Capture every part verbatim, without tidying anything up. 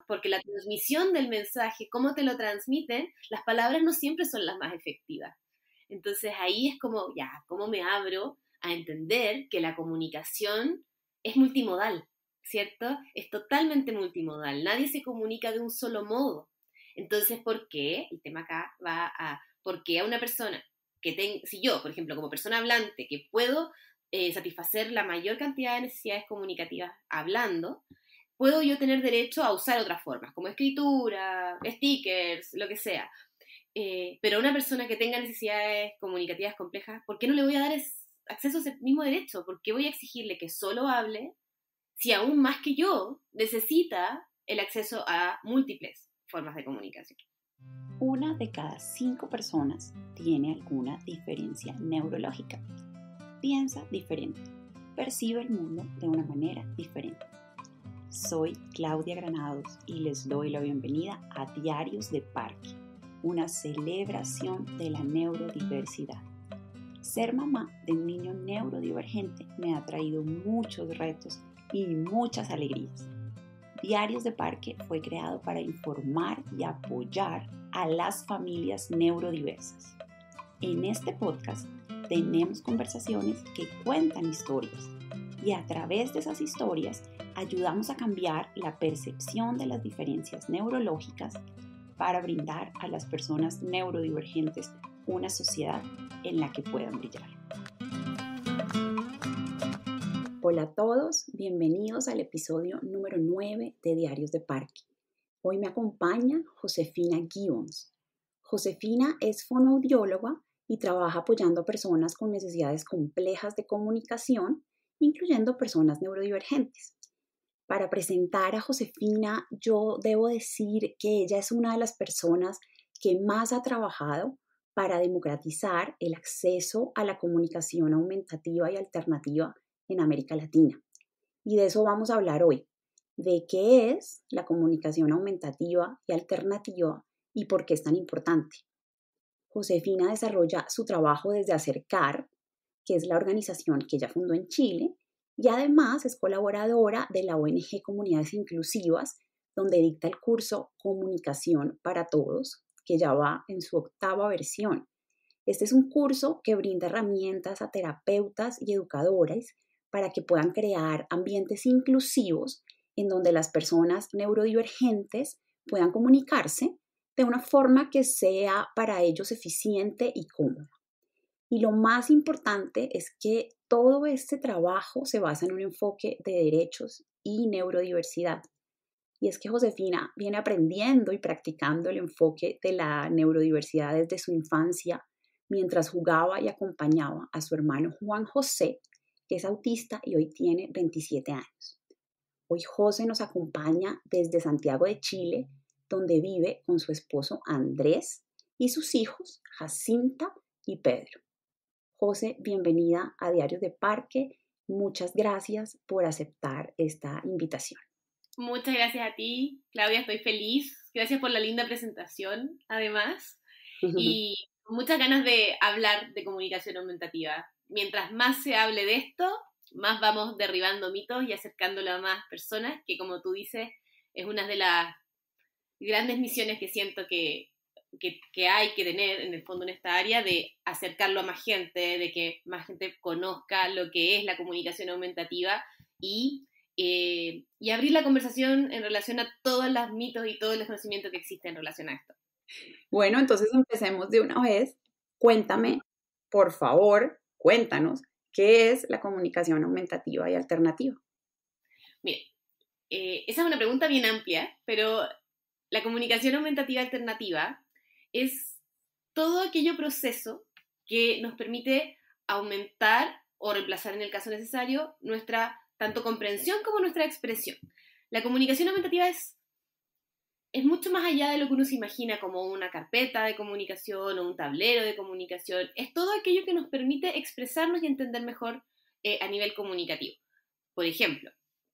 porque la transmisión del mensaje, cómo te lo transmiten, las palabras no siempre son las más efectivas. Entonces ahí es como, ya, ¿cómo me abro a entender que la comunicación es multimodal, ¿cierto? Es totalmente multimodal, nadie se comunica de un solo modo. Entonces, ¿por qué? El tema acá va a, ¿por qué a una persona que tenga, si yo, por ejemplo, como persona hablante, que puedo eh, satisfacer la mayor cantidad de necesidades comunicativas hablando, puedo yo tener derecho a usar otras formas, como escritura, stickers, lo que sea? Eh, pero a una persona que tenga necesidades comunicativas complejas, ¿por qué no le voy a dar es, acceso a ese mismo derecho? ¿Por qué voy a exigirle que solo hable si aún más que yo necesita el acceso a múltiples formas de comunicación? Una de cada cinco personas tiene alguna diferencia neurológica. Piensa diferente, percibe el mundo de una manera diferente. Soy Claudia Granados y les doy la bienvenida a Diarios de Parque, una celebración de la neurodiversidad. Ser mamá de un niño neurodivergente me ha traído muchos retos y muchas alegrías. Diarios de Parque fue creado para informar y apoyar a las familias neurodiversas. En este podcast tenemos conversaciones que cuentan historias y a través de esas historias ayudamos a cambiar la percepción de las diferencias neurológicas para brindar a las personas neurodivergentes una sociedad en la que puedan brillar. Hola a todos, bienvenidos al episodio número nueve de Diarios de Parque. Hoy me acompaña Josefina Gibbons. Josefina es fonoaudióloga y trabaja apoyando a personas con necesidades complejas de comunicación, incluyendo personas neurodivergentes. Para presentar a Josefina, yo debo decir que ella es una de las personas que más ha trabajado para democratizar el acceso a la comunicación aumentativa y alternativa en América Latina. Y de eso vamos a hablar hoy, de qué es la comunicación aumentativa y alternativa y por qué es tan importante. Josefina desarrolla su trabajo desde Acercar, que es la organización que ella fundó en Chile, y además es colaboradora de la O N G Comunidades Inclusivas, donde dicta el curso Comunicación para Todos, que ya va en su octava versión. Este es un curso que brinda herramientas a terapeutas y educadores para que puedan crear ambientes inclusivos en donde las personas neurodivergentes puedan comunicarse de una forma que sea para ellos eficiente y cómoda. Y lo más importante es que todo este trabajo se basa en un enfoque de derechos y neurodiversidad. Y es que Josefina viene aprendiendo y practicando el enfoque de la neurodiversidad desde su infancia, mientras jugaba y acompañaba a su hermano Juan José, que es autista y hoy tiene veintisiete años. Hoy José nos acompaña desde Santiago de Chile, donde vive con su esposo Andrés y sus hijos Jacinta y Pedro. José, bienvenida a Diarios de Parque. Muchas gracias por aceptar esta invitación. Muchas gracias a ti, Claudia, estoy feliz. Gracias por la linda presentación, además. Y muchas ganas de hablar de comunicación aumentativa. Mientras más se hable de esto, más vamos derribando mitos y acercándolo a más personas, que como tú dices, es una de las grandes misiones que siento que, que, que hay que tener en el fondo en esta área, de acercarlo a más gente, de que más gente conozca lo que es la comunicación aumentativa y, eh, y abrir la conversación en relación a todos los mitos y todo el desconocimiento que existe en relación a esto. Bueno, entonces empecemos de una vez. Cuéntame, por favor, cuéntanos, ¿qué es la comunicación aumentativa y alternativa? Mire, eh, esa es una pregunta bien amplia, pero la comunicación aumentativa alternativa es todo aquello proceso que nos permite aumentar o reemplazar, en el caso necesario, nuestra tanto comprensión como nuestra expresión. La comunicación aumentativa es, es mucho más allá de lo que uno se imagina como una carpeta de comunicación o un tablero de comunicación. Es todo aquello que nos permite expresarnos y entender mejor eh, a nivel comunicativo. Por ejemplo,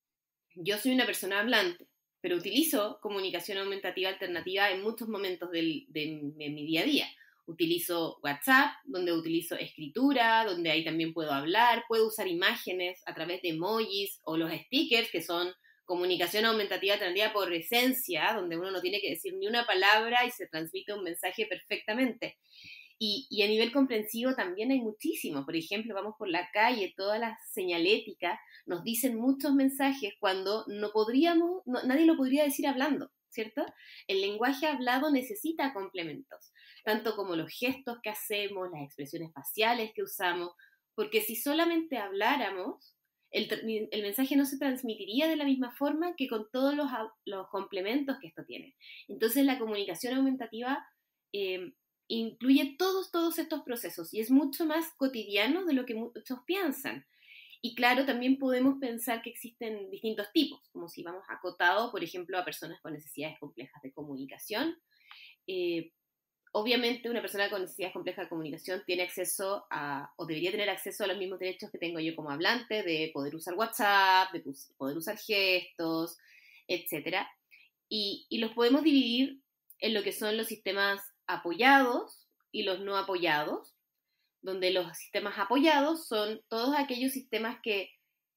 yo soy una persona hablante, pero utilizo comunicación aumentativa alternativa en muchos momentos del, de, de mi día a día. Utilizo WhatsApp, donde utilizo escritura, donde ahí también puedo hablar, puedo usar imágenes a través de emojis o los stickers, que son comunicación aumentativa alternativa por esencia, donde uno no tiene que decir ni una palabra y se transmite un mensaje perfectamente. Y, y a nivel comprensivo también hay muchísimo. Por ejemplo, vamos por la calle, todas las señaléticas nos dicen muchos mensajes cuando no podríamos, no, nadie lo podría decir hablando, ¿cierto? El lenguaje hablado necesita complementos, tanto como los gestos que hacemos, las expresiones faciales que usamos, porque si solamente habláramos, el, el mensaje no se transmitiría de la misma forma que con todos los, los complementos que esto tiene. Entonces la comunicación aumentativa eh, incluye todos, todos estos procesos y es mucho más cotidiano de lo que muchos piensan. Y claro, también podemos pensar que existen distintos tipos, como si vamos acotado, por ejemplo, a personas con necesidades complejas de comunicación. Eh, obviamente una persona con necesidades complejas de comunicación tiene acceso a, o debería tener acceso a los mismos derechos que tengo yo como hablante, de poder usar WhatsApp, de poder usar gestos, etcétera. Y, y los podemos dividir en lo que son los sistemas apoyados y los no apoyados, donde los sistemas apoyados son todos aquellos sistemas que,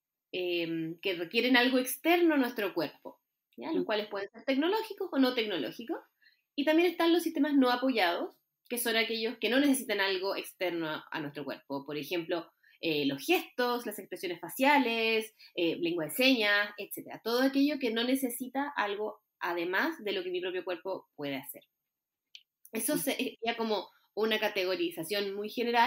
eh, que requieren algo externo a nuestro cuerpo, ¿ya? Los cuales pueden ser tecnológicos o no tecnológicos. Y también están los sistemas no apoyados, que son aquellos que no necesitan algo externo a, a nuestro cuerpo. Por ejemplo, eh, los gestos, las expresiones faciales, eh, lengua de señas, etcétera. Todo aquello que no necesita algo además de lo que mi propio cuerpo puede hacer. Eso sería como una categorización muy general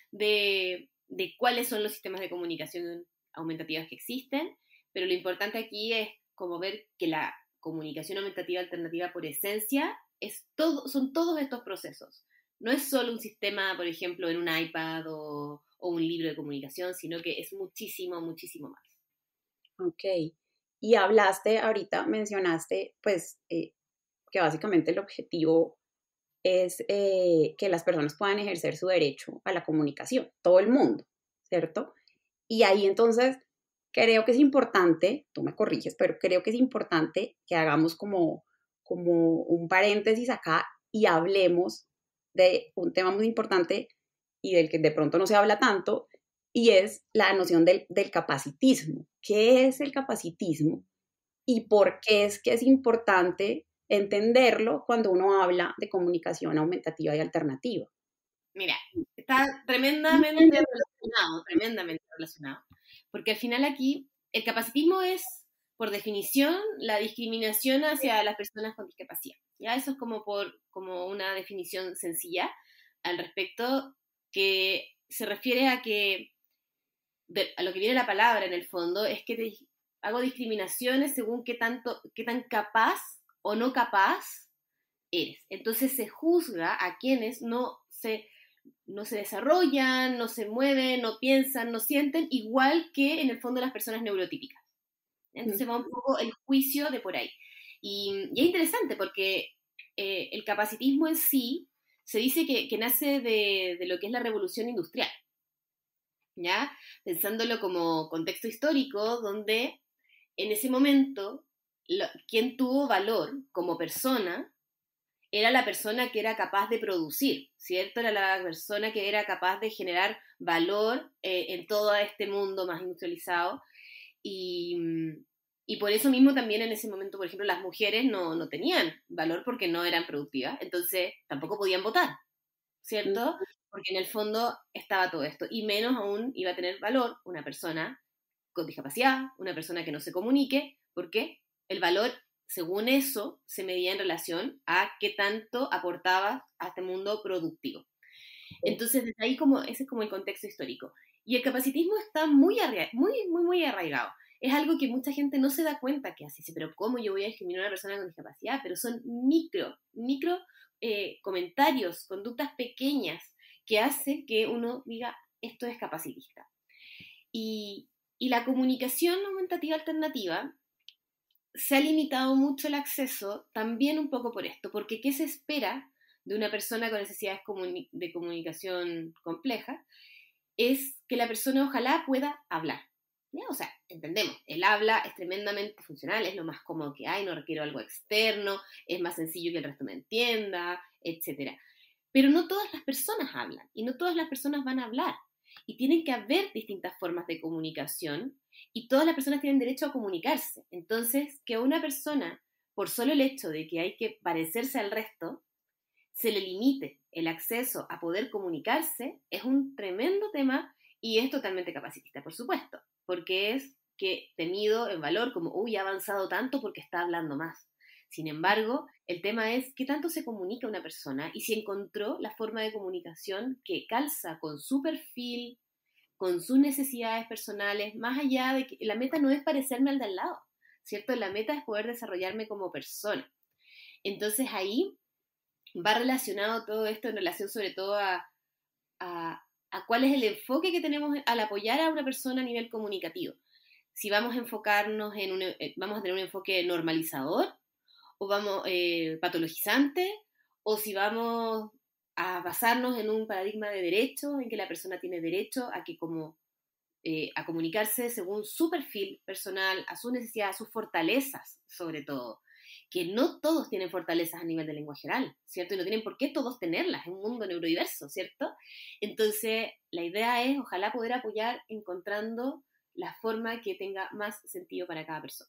de, de cuáles son los sistemas de comunicación aumentativas que existen, pero lo importante aquí es como ver que la comunicación aumentativa alternativa por esencia es todo, son todos estos procesos. No es solo un sistema, por ejemplo, en un iPad o, o un libro de comunicación, sino que es muchísimo, muchísimo más. Ok. Y hablaste, ahorita mencionaste, pues, eh, que básicamente el objetivo es eh, que las personas puedan ejercer su derecho a la comunicación, todo el mundo, ¿cierto? Y ahí entonces creo que es importante, tú me corriges, pero creo que es importante que hagamos como, como un paréntesis acá y hablemos de un tema muy importante y del que de pronto no se habla tanto, y es la noción del, del capacitismo. ¿Qué es el capacitismo? ¿Y por qué es que es importante entenderlo cuando uno habla de comunicación aumentativa y alternativa? Mira, está tremendamente relacionado, tremendamente relacionado, porque al final aquí el capacitismo es, por definición, la discriminación hacia las personas con discapacidad. ¿Ya? Eso es como, por, como una definición sencilla al respecto, que se refiere a que, de, a lo que viene la palabra en el fondo, es que te, hago discriminaciones según qué, tanto, qué tan capaz o no capaz eres. Entonces se juzga a quienes no se, no se desarrollan, no se mueven, no piensan, no sienten, igual que en el fondo las personas neurotípicas. Entonces va un poco el juicio de por ahí. Y, y es interesante porque eh, el capacitismo en sí se dice que, que nace de, de lo que es la revolución industrial, ¿ya? Pensándolo como contexto histórico, donde en ese momento lo, quien tuvo valor como persona era la persona que era capaz de producir, ¿cierto? Era la persona que era capaz de generar valor eh, en todo este mundo más industrializado. Y, y por eso mismo también en ese momento, por ejemplo, las mujeres no, no tenían valor porque no eran productivas, entonces tampoco podían votar, ¿cierto? Porque en el fondo estaba todo esto. Y menos aún iba a tener valor una persona con discapacidad, una persona que no se comunique, porque el valor, según eso, se medía en relación a qué tanto aportaba a este mundo productivo. Entonces, desde ahí como, ese es como el contexto histórico. Y el capacitismo está muy, arra- muy, muy, muy arraigado. Es algo que mucha gente no se da cuenta que hace. Dice, pero ¿cómo yo voy a discriminar a una persona con discapacidad? Pero son micro, micro eh, comentarios, conductas pequeñas que hacen que uno diga, esto es capacitista. Y, y la comunicación aumentativa alternativa se ha limitado mucho el acceso también un poco por esto, porque ¿qué se espera de una persona con necesidades comuni- de comunicación compleja? Es que la persona ojalá pueda hablar. ¿Ya? O sea, entendemos, el habla es tremendamente funcional, es lo más cómodo que hay, no requiero algo externo, es más sencillo que el resto me entienda, etcétera. Pero no todas las personas hablan y no todas las personas van a hablar. y tienen que haber distintas formas de comunicación y todas las personas tienen derecho a comunicarse. Entonces, que una persona, por solo el hecho de que hay que parecerse al resto, se le limite el acceso a poder comunicarse, es un tremendo tema y es totalmente capacitista, por supuesto, porque es que tenido en valor como, uy, ha avanzado tanto porque está hablando más. Sin embargo, el tema es qué tanto se comunica una persona y si encontró la forma de comunicación que calza con su perfil, con sus necesidades personales, más allá de que la meta no es parecerme al de al lado, ¿cierto? La meta es poder desarrollarme como persona. Entonces ahí va relacionado todo esto en relación sobre todo a, a, a cuál es el enfoque que tenemos al apoyar a una persona a nivel comunicativo. Si vamos a enfocarnos en un, vamos a tener un enfoque normalizador, o vamos eh, patologizante, o si vamos a basarnos en un paradigma de derecho, en que la persona tiene derecho a que como eh, a comunicarse según su perfil personal, a sus necesidades, a sus fortalezas, sobre todo, que no todos tienen fortalezas a nivel de lenguaje oral, ¿cierto? Y no tienen por qué todos tenerlas, es un mundo neurodiverso, ¿cierto? Entonces, la idea es, ojalá, poder apoyar encontrando la forma que tenga más sentido para cada persona.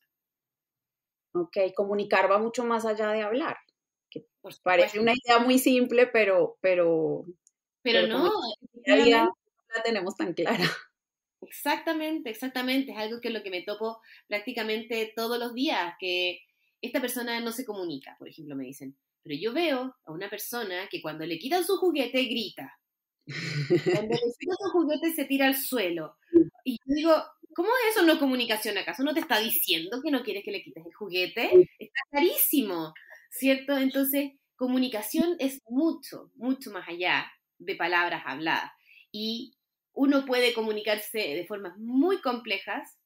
Ok, comunicar va mucho más allá de hablar, que Por parece supuesto. una idea muy simple, pero, pero, Pero pero como no, día a día efectivamente, no la tenemos tan clara. exactamente, exactamente, es algo que es lo que me topo prácticamente todos los días, que esta persona no se comunica, por ejemplo, me dicen, pero yo veo a una persona que cuando le quitan su juguete grita, cuando le quitan su juguete se tira al suelo, y yo digo, ¿cómo es eso no es comunicación acaso? ¿No te está diciendo que no quieres que le quites el juguete? Está clarísimo, ¿cierto? Entonces, comunicación es mucho, mucho más allá de palabras habladas, y uno puede comunicarse de formas muy complejas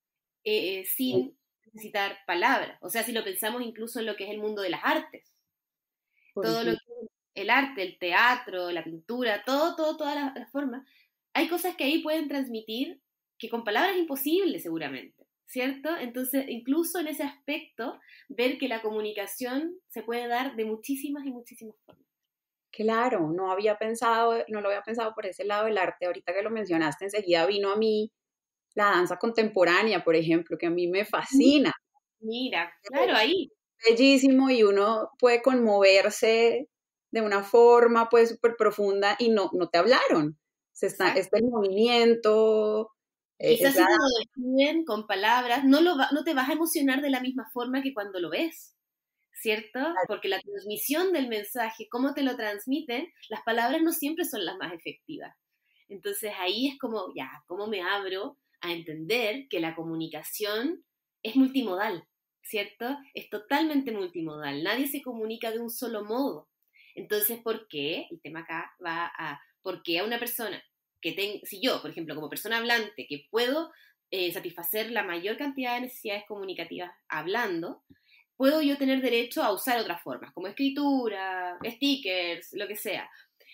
eh, sin necesitar palabras. O sea, si lo pensamos incluso en lo que es el mundo de las artes, Por todo lo ejemplo, que es el arte, el teatro, la pintura, todo, todo, todas las, las formas, hay cosas que ahí pueden transmitir que con palabras es imposible seguramente, ¿cierto? Entonces, incluso en ese aspecto, ver que la comunicación se puede dar de muchísimas y muchísimas formas. claro, no había pensado, no lo había pensado por ese lado del arte. Ahorita que lo mencionaste, enseguida vino a mí la danza contemporánea, por ejemplo, que a mí me fascina. Mira, claro, ahí. Bellísimo y uno puede conmoverse de una forma pues súper profunda y no, no te hablaron. Se está, Exacto. este movimiento, Y eh, es quizás la... si te lo describen con palabras, no, lo va, no te vas a emocionar de la misma forma que cuando lo ves, ¿cierto? Porque la transmisión del mensaje, cómo te lo transmiten, las palabras no siempre son las más efectivas. Entonces ahí es como, ya, ¿cómo me abro a entender que la comunicación es multimodal, ¿cierto? Es totalmente multimodal. Nadie se comunica de un solo modo. Entonces, ¿por qué? El tema acá va a, ¿por qué a una persona que tenga, si yo, por ejemplo, como persona hablante, que puedo eh, satisfacer la mayor cantidad de necesidades comunicativas hablando, puedo yo tener derecho a usar otras formas, como escritura, stickers, lo que sea?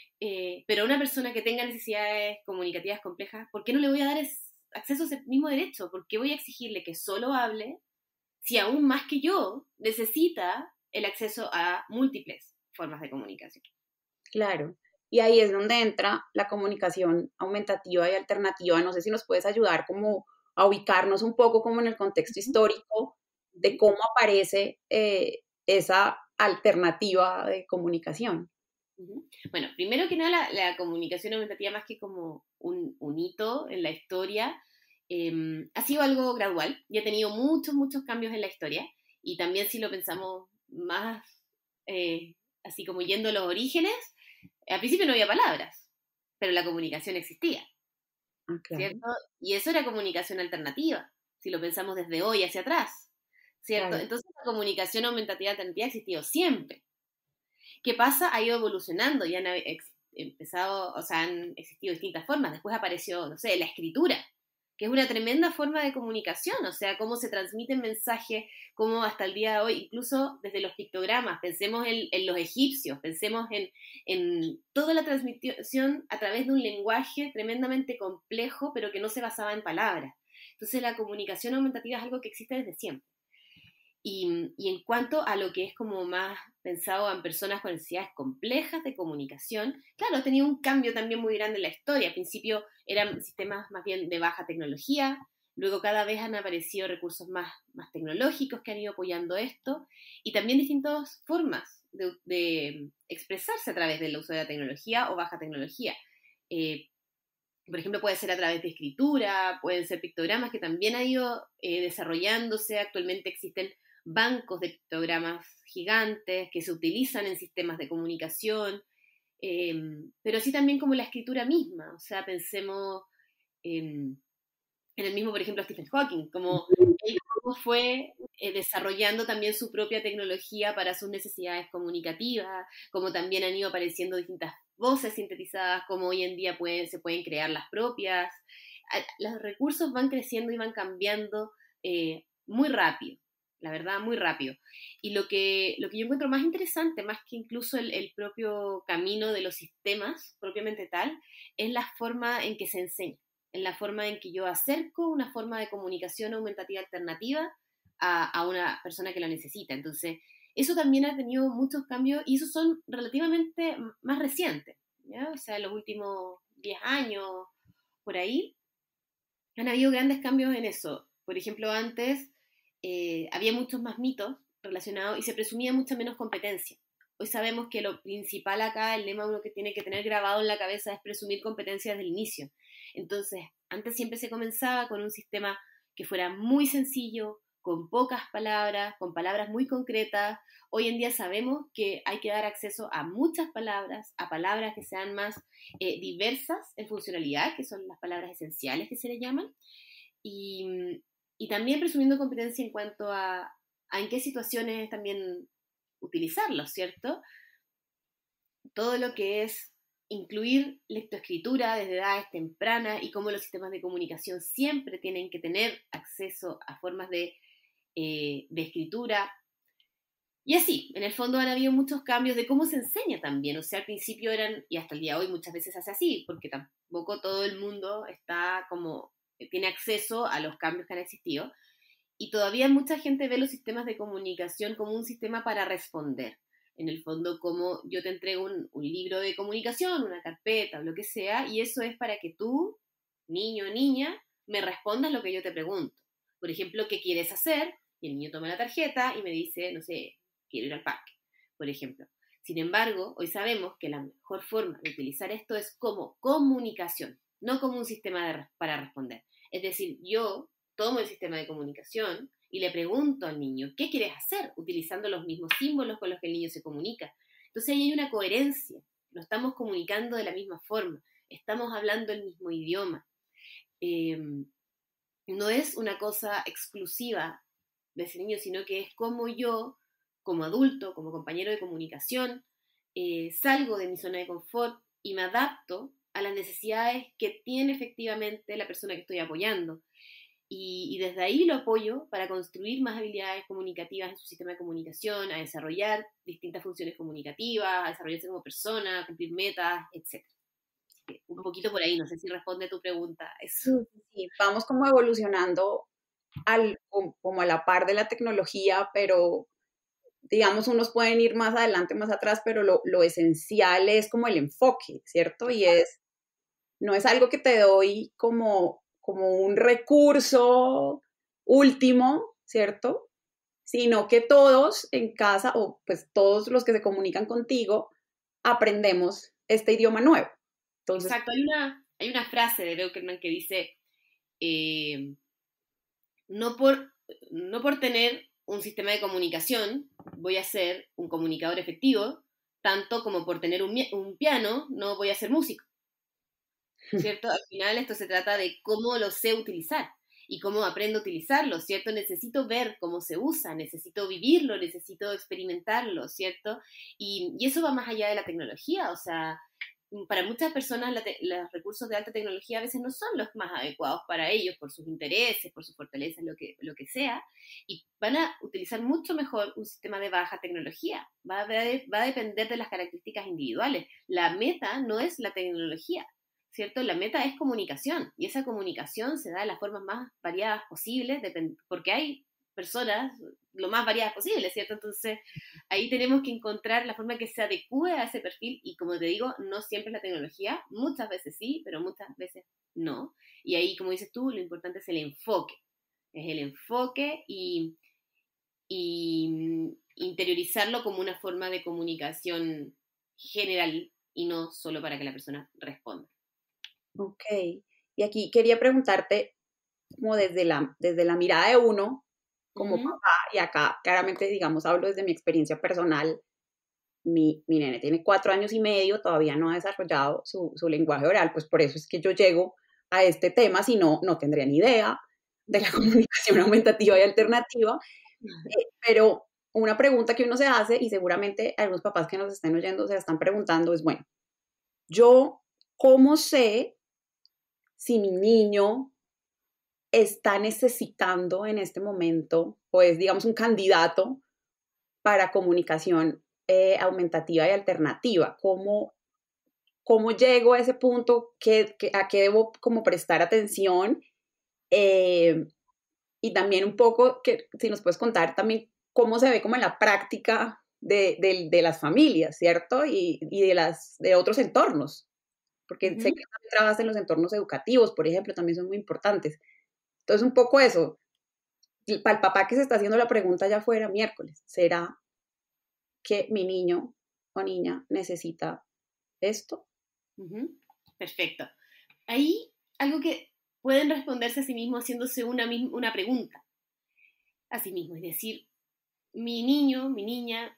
Eh, pero a una persona que tenga necesidades comunicativas complejas, ¿por qué no le voy a dar es, acceso a ese mismo derecho? ¿Por qué voy a exigirle que solo hable si aún más que yo necesita el acceso a múltiples formas de comunicación? Claro. Y ahí es donde entra la comunicación aumentativa y alternativa. No sé si nos puedes ayudar como a ubicarnos un poco como en el contexto histórico de cómo aparece eh, esa alternativa de comunicación. Uh-huh. Bueno, primero que nada, la, la comunicación aumentativa, más que como un, un hito en la historia, eh, ha sido algo gradual y ha tenido muchos, muchos cambios en la historia. Y también si lo pensamos más eh, así como yendo a los orígenes, al principio no había palabras, pero la comunicación existía, Ah, claro, ¿cierto? Y eso era comunicación alternativa, si lo pensamos desde hoy hacia atrás, ¿cierto? claro. Entonces la comunicación aumentativa alternativa ha existido siempre. ¿Qué pasa? Ha ido evolucionando y han ex- empezado, o sea, han existido distintas formas. Después apareció, no sé, la escritura, que es una tremenda forma de comunicación, o sea, cómo se transmiten mensajes, cómo hasta el día de hoy, incluso desde los pictogramas, pensemos en, en los egipcios, pensemos en, en toda la transmisión a través de un lenguaje tremendamente complejo, pero que no se basaba en palabras. Entonces la comunicación aumentativa es algo que existe desde siempre. Y, y en cuanto a lo que es como más pensado en personas con necesidades complejas de comunicación, claro, ha tenido un cambio también muy grande en la historia. Al principio eran sistemas más bien de baja tecnología, luego cada vez han aparecido recursos más, más tecnológicos que han ido apoyando esto, y también distintas formas de, de expresarse a través del uso de la tecnología o baja tecnología. Eh, por ejemplo, puede ser a través de escritura, pueden ser pictogramas que también han ido eh, desarrollándose. Actualmente existen bancos de pictogramas gigantes que se utilizan en sistemas de comunicación, eh, pero así también como la escritura misma. O sea, pensemos en, en el mismo, por ejemplo, Stephen Hawking, como él cómo fue eh, desarrollando también su propia tecnología para sus necesidades comunicativas, como también han ido apareciendo distintas voces sintetizadas, como hoy en día pueden, se pueden crear las propias. Los recursos van creciendo y van cambiando eh, muy rápido, la verdad, muy rápido. Y lo que, lo que yo encuentro más interesante, más que incluso el, el propio camino de los sistemas propiamente tal, es la forma en que se enseña, en la forma en que yo acerco una forma de comunicación aumentativa alternativa a, a una persona que la necesita. Entonces, eso también ha tenido muchos cambios y esos son relativamente más recientes, ¿ya? O sea, en los últimos diez años, por ahí, han habido grandes cambios en eso. Por ejemplo, antes eh, había muchos más mitos relacionados y se presumía mucha menos competencia. Hoy sabemos que lo principal acá, el lema uno que tiene que tener grabado en la cabeza es presumir competencia desde el inicio. Entonces, antes siempre se comenzaba con un sistema que fuera muy sencillo, con pocas palabras, con palabras muy concretas. Hoy en día sabemos que hay que dar acceso a muchas palabras, a palabras que sean más eh, diversas en funcionalidad, que son las palabras esenciales que se le llaman, y, y también presumiendo competencia en cuanto a, a en qué situaciones también utilizarlos, ¿cierto? Todo lo que es incluir lectoescritura desde edades tempranas y cómo los sistemas de comunicación siempre tienen que tener acceso a formas de, eh, de escritura. Y así, en el fondo han habido muchos cambios de cómo se enseña también. O sea, al principio eran, y hasta el día de hoy muchas veces hace así, porque tampoco todo el mundo está como, tiene acceso a los cambios que han existido. Y todavía mucha gente ve los sistemas de comunicación como un sistema para responder. En el fondo, como yo te entrego un, un libro de comunicación, una carpeta o lo que sea, y eso es para que tú, niño o niña, me respondas lo que yo te pregunto. Por ejemplo, ¿qué quieres hacer? Y el niño toma la tarjeta y me dice, no sé, quiero ir al parque, por ejemplo. Sin embargo, hoy sabemos que la mejor forma de utilizar esto es como comunicación, no como un sistema de, para responder. Es decir, yo tomo el sistema de comunicación y le pregunto al niño, ¿qué quieres hacer? Utilizando los mismos símbolos con los que el niño se comunica. Entonces ahí hay una coherencia, lo estamos comunicando de la misma forma, estamos hablando el mismo idioma. Eh, no es una cosa exclusiva de ese niño, sino que es como yo, como adulto, como compañero de comunicación, eh, salgo de mi zona de confort y me adapto a las necesidades que tiene efectivamente la persona que estoy apoyando. Y, y desde ahí lo apoyo para construir más habilidades comunicativas en su sistema de comunicación, a desarrollar distintas funciones comunicativas, a desarrollarse como persona, a cumplir metas, etcétera. Un poquito por ahí, no sé si responde a tu pregunta eso. Sí, sí, vamos como evolucionando al, como a la par de la tecnología, pero digamos, unos pueden ir más adelante, más atrás, pero lo, lo esencial es como el enfoque, ¿cierto? Y es, no es algo que te doy como, como un recurso último, ¿cierto? Sino que todos en casa, o pues todos los que se comunican contigo, aprendemos este idioma nuevo. Entonces, exacto, hay una, hay una frase de Beukelman que dice, eh, no, por, no por tener un sistema de comunicación voy a ser un comunicador efectivo, tanto como por tener un, un piano no voy a ser músico, ¿cierto? Al final esto se trata de cómo lo sé utilizar y cómo aprendo a utilizarlo, ¿cierto? Necesito ver cómo se usa, necesito vivirlo, necesito experimentarlo, ¿cierto? Y, y eso va más allá de la tecnología, o sea, para muchas personas la te, los recursos de alta tecnología a veces no son los más adecuados para ellos, por sus intereses, por sus fortalezas, lo que, lo que sea, y van a utilizar mucho mejor un sistema de baja tecnología. Va a, va a depender de las características individuales. La meta no es la tecnología, ¿cierto? La meta es comunicación, y esa comunicación se da de las formas más variadas posibles, porque hay personas lo más variadas posible, ¿cierto? Entonces, ahí tenemos que encontrar la forma que se adecue a ese perfil y, como te digo, no siempre la tecnología, muchas veces sí, pero muchas veces no. Y ahí, como dices tú, lo importante es el enfoque. Es el enfoque y, y interiorizarlo como una forma de comunicación general y no solo para que la persona responda. Ok, y aquí quería preguntarte, como desde la, desde la mirada de uno, como Uh-huh. papá, y acá claramente, digamos, hablo desde mi experiencia personal, mi, mi nene tiene cuatro años y medio, todavía no ha desarrollado su, su lenguaje oral, pues por eso es que yo llego a este tema, si no, no tendría ni idea de la comunicación aumentativa y alternativa, eh, pero una pregunta que uno se hace, y seguramente algunos papás que nos estén oyendo se la están preguntando, es, bueno, yo, ¿cómo sé si mi niño está necesitando en este momento, o es, digamos, un candidato para comunicación eh, aumentativa y alternativa? ¿Cómo, cómo llego a ese punto? ¿Qué, qué, ¿A qué debo como prestar atención? Eh, y también un poco, que, si nos puedes contar también cómo se ve como en la práctica de, de, de las familias, ¿cierto? Y, y de, las, de otros entornos, porque Uh-huh. sé que también trabajas en los entornos educativos, por ejemplo, también son muy importantes. Entonces, un poco eso, para el papá que se está haciendo la pregunta allá afuera, miércoles, ¿será que mi niño o niña necesita esto? Uh-huh. Perfecto. Ahí algo que pueden responderse a sí mismos haciéndose una, una pregunta a sí mismo, es decir, mi niño, mi niña,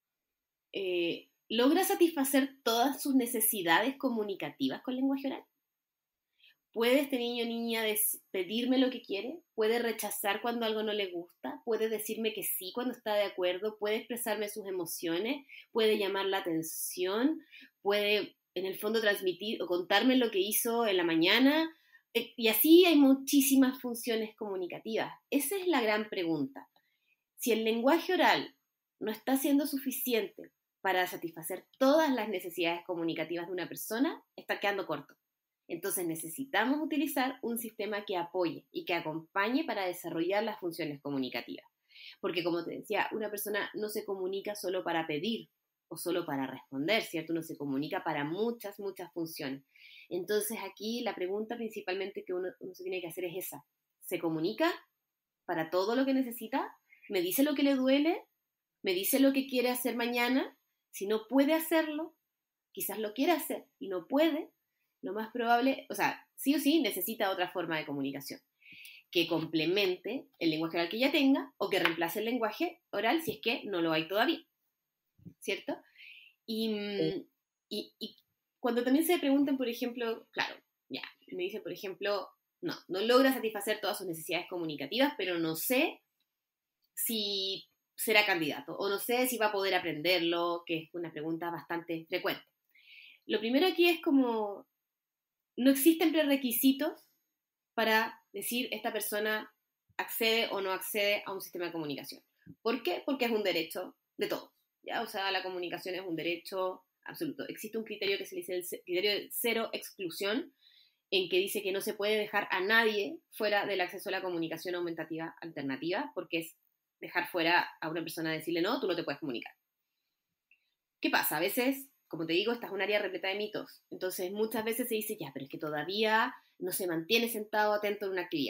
eh, ¿logra satisfacer todas sus necesidades comunicativas con lenguaje oral? ¿Puede este niño o niña pedirme lo que quiere? ¿Puede rechazar cuando algo no le gusta? ¿Puede decirme que sí cuando está de acuerdo? ¿Puede expresarme sus emociones? ¿Puede llamar la atención? ¿Puede, en el fondo, transmitir o contarme lo que hizo en la mañana? Y así hay muchísimas funciones comunicativas. Esa es la gran pregunta. Si el lenguaje oral no está siendo suficiente para satisfacer todas las necesidades comunicativas de una persona, está quedando corto. Entonces necesitamos utilizar un sistema que apoye y que acompañe para desarrollar las funciones comunicativas. Porque, como te decía, una persona no se comunica solo para pedir o solo para responder, ¿cierto? Uno se comunica para muchas, muchas funciones. Entonces aquí la pregunta principalmente que uno, uno se tiene que hacer es esa. ¿Se comunica para todo lo que necesita? ¿Me dice lo que le duele? ¿Me dice lo que quiere hacer mañana? Si no puede hacerlo, quizás lo quiere hacer y no puede, lo más probable, o sea, sí o sí necesita otra forma de comunicación que complemente el lenguaje oral que ya tenga o que reemplace el lenguaje oral si es que no lo hay todavía, ¿cierto? Y, Sí. y, y cuando también se preguntan, por ejemplo, claro, ya, me dicen, por ejemplo, no, no logra satisfacer todas sus necesidades comunicativas, pero no sé si será candidato o no sé si va a poder aprenderlo, que es una pregunta bastante frecuente. Lo primero aquí es como, no existen prerequisitos para decir esta persona accede o no accede a un sistema de comunicación. ¿Por qué? Porque es un derecho de todos, ¿ya? O sea, la comunicación es un derecho absoluto. Existe un criterio que se dice el criterio de cero exclusión, en que dice que no se puede dejar a nadie fuera del acceso a la comunicación aumentativa alternativa, porque es dejar fuera a una persona, decirle no, tú no te puedes comunicar. ¿Qué pasa? A veces, como te digo, esta es un área repleta de mitos. Entonces, muchas veces se dice, ya, pero es que todavía no se mantiene sentado atento en una actividad.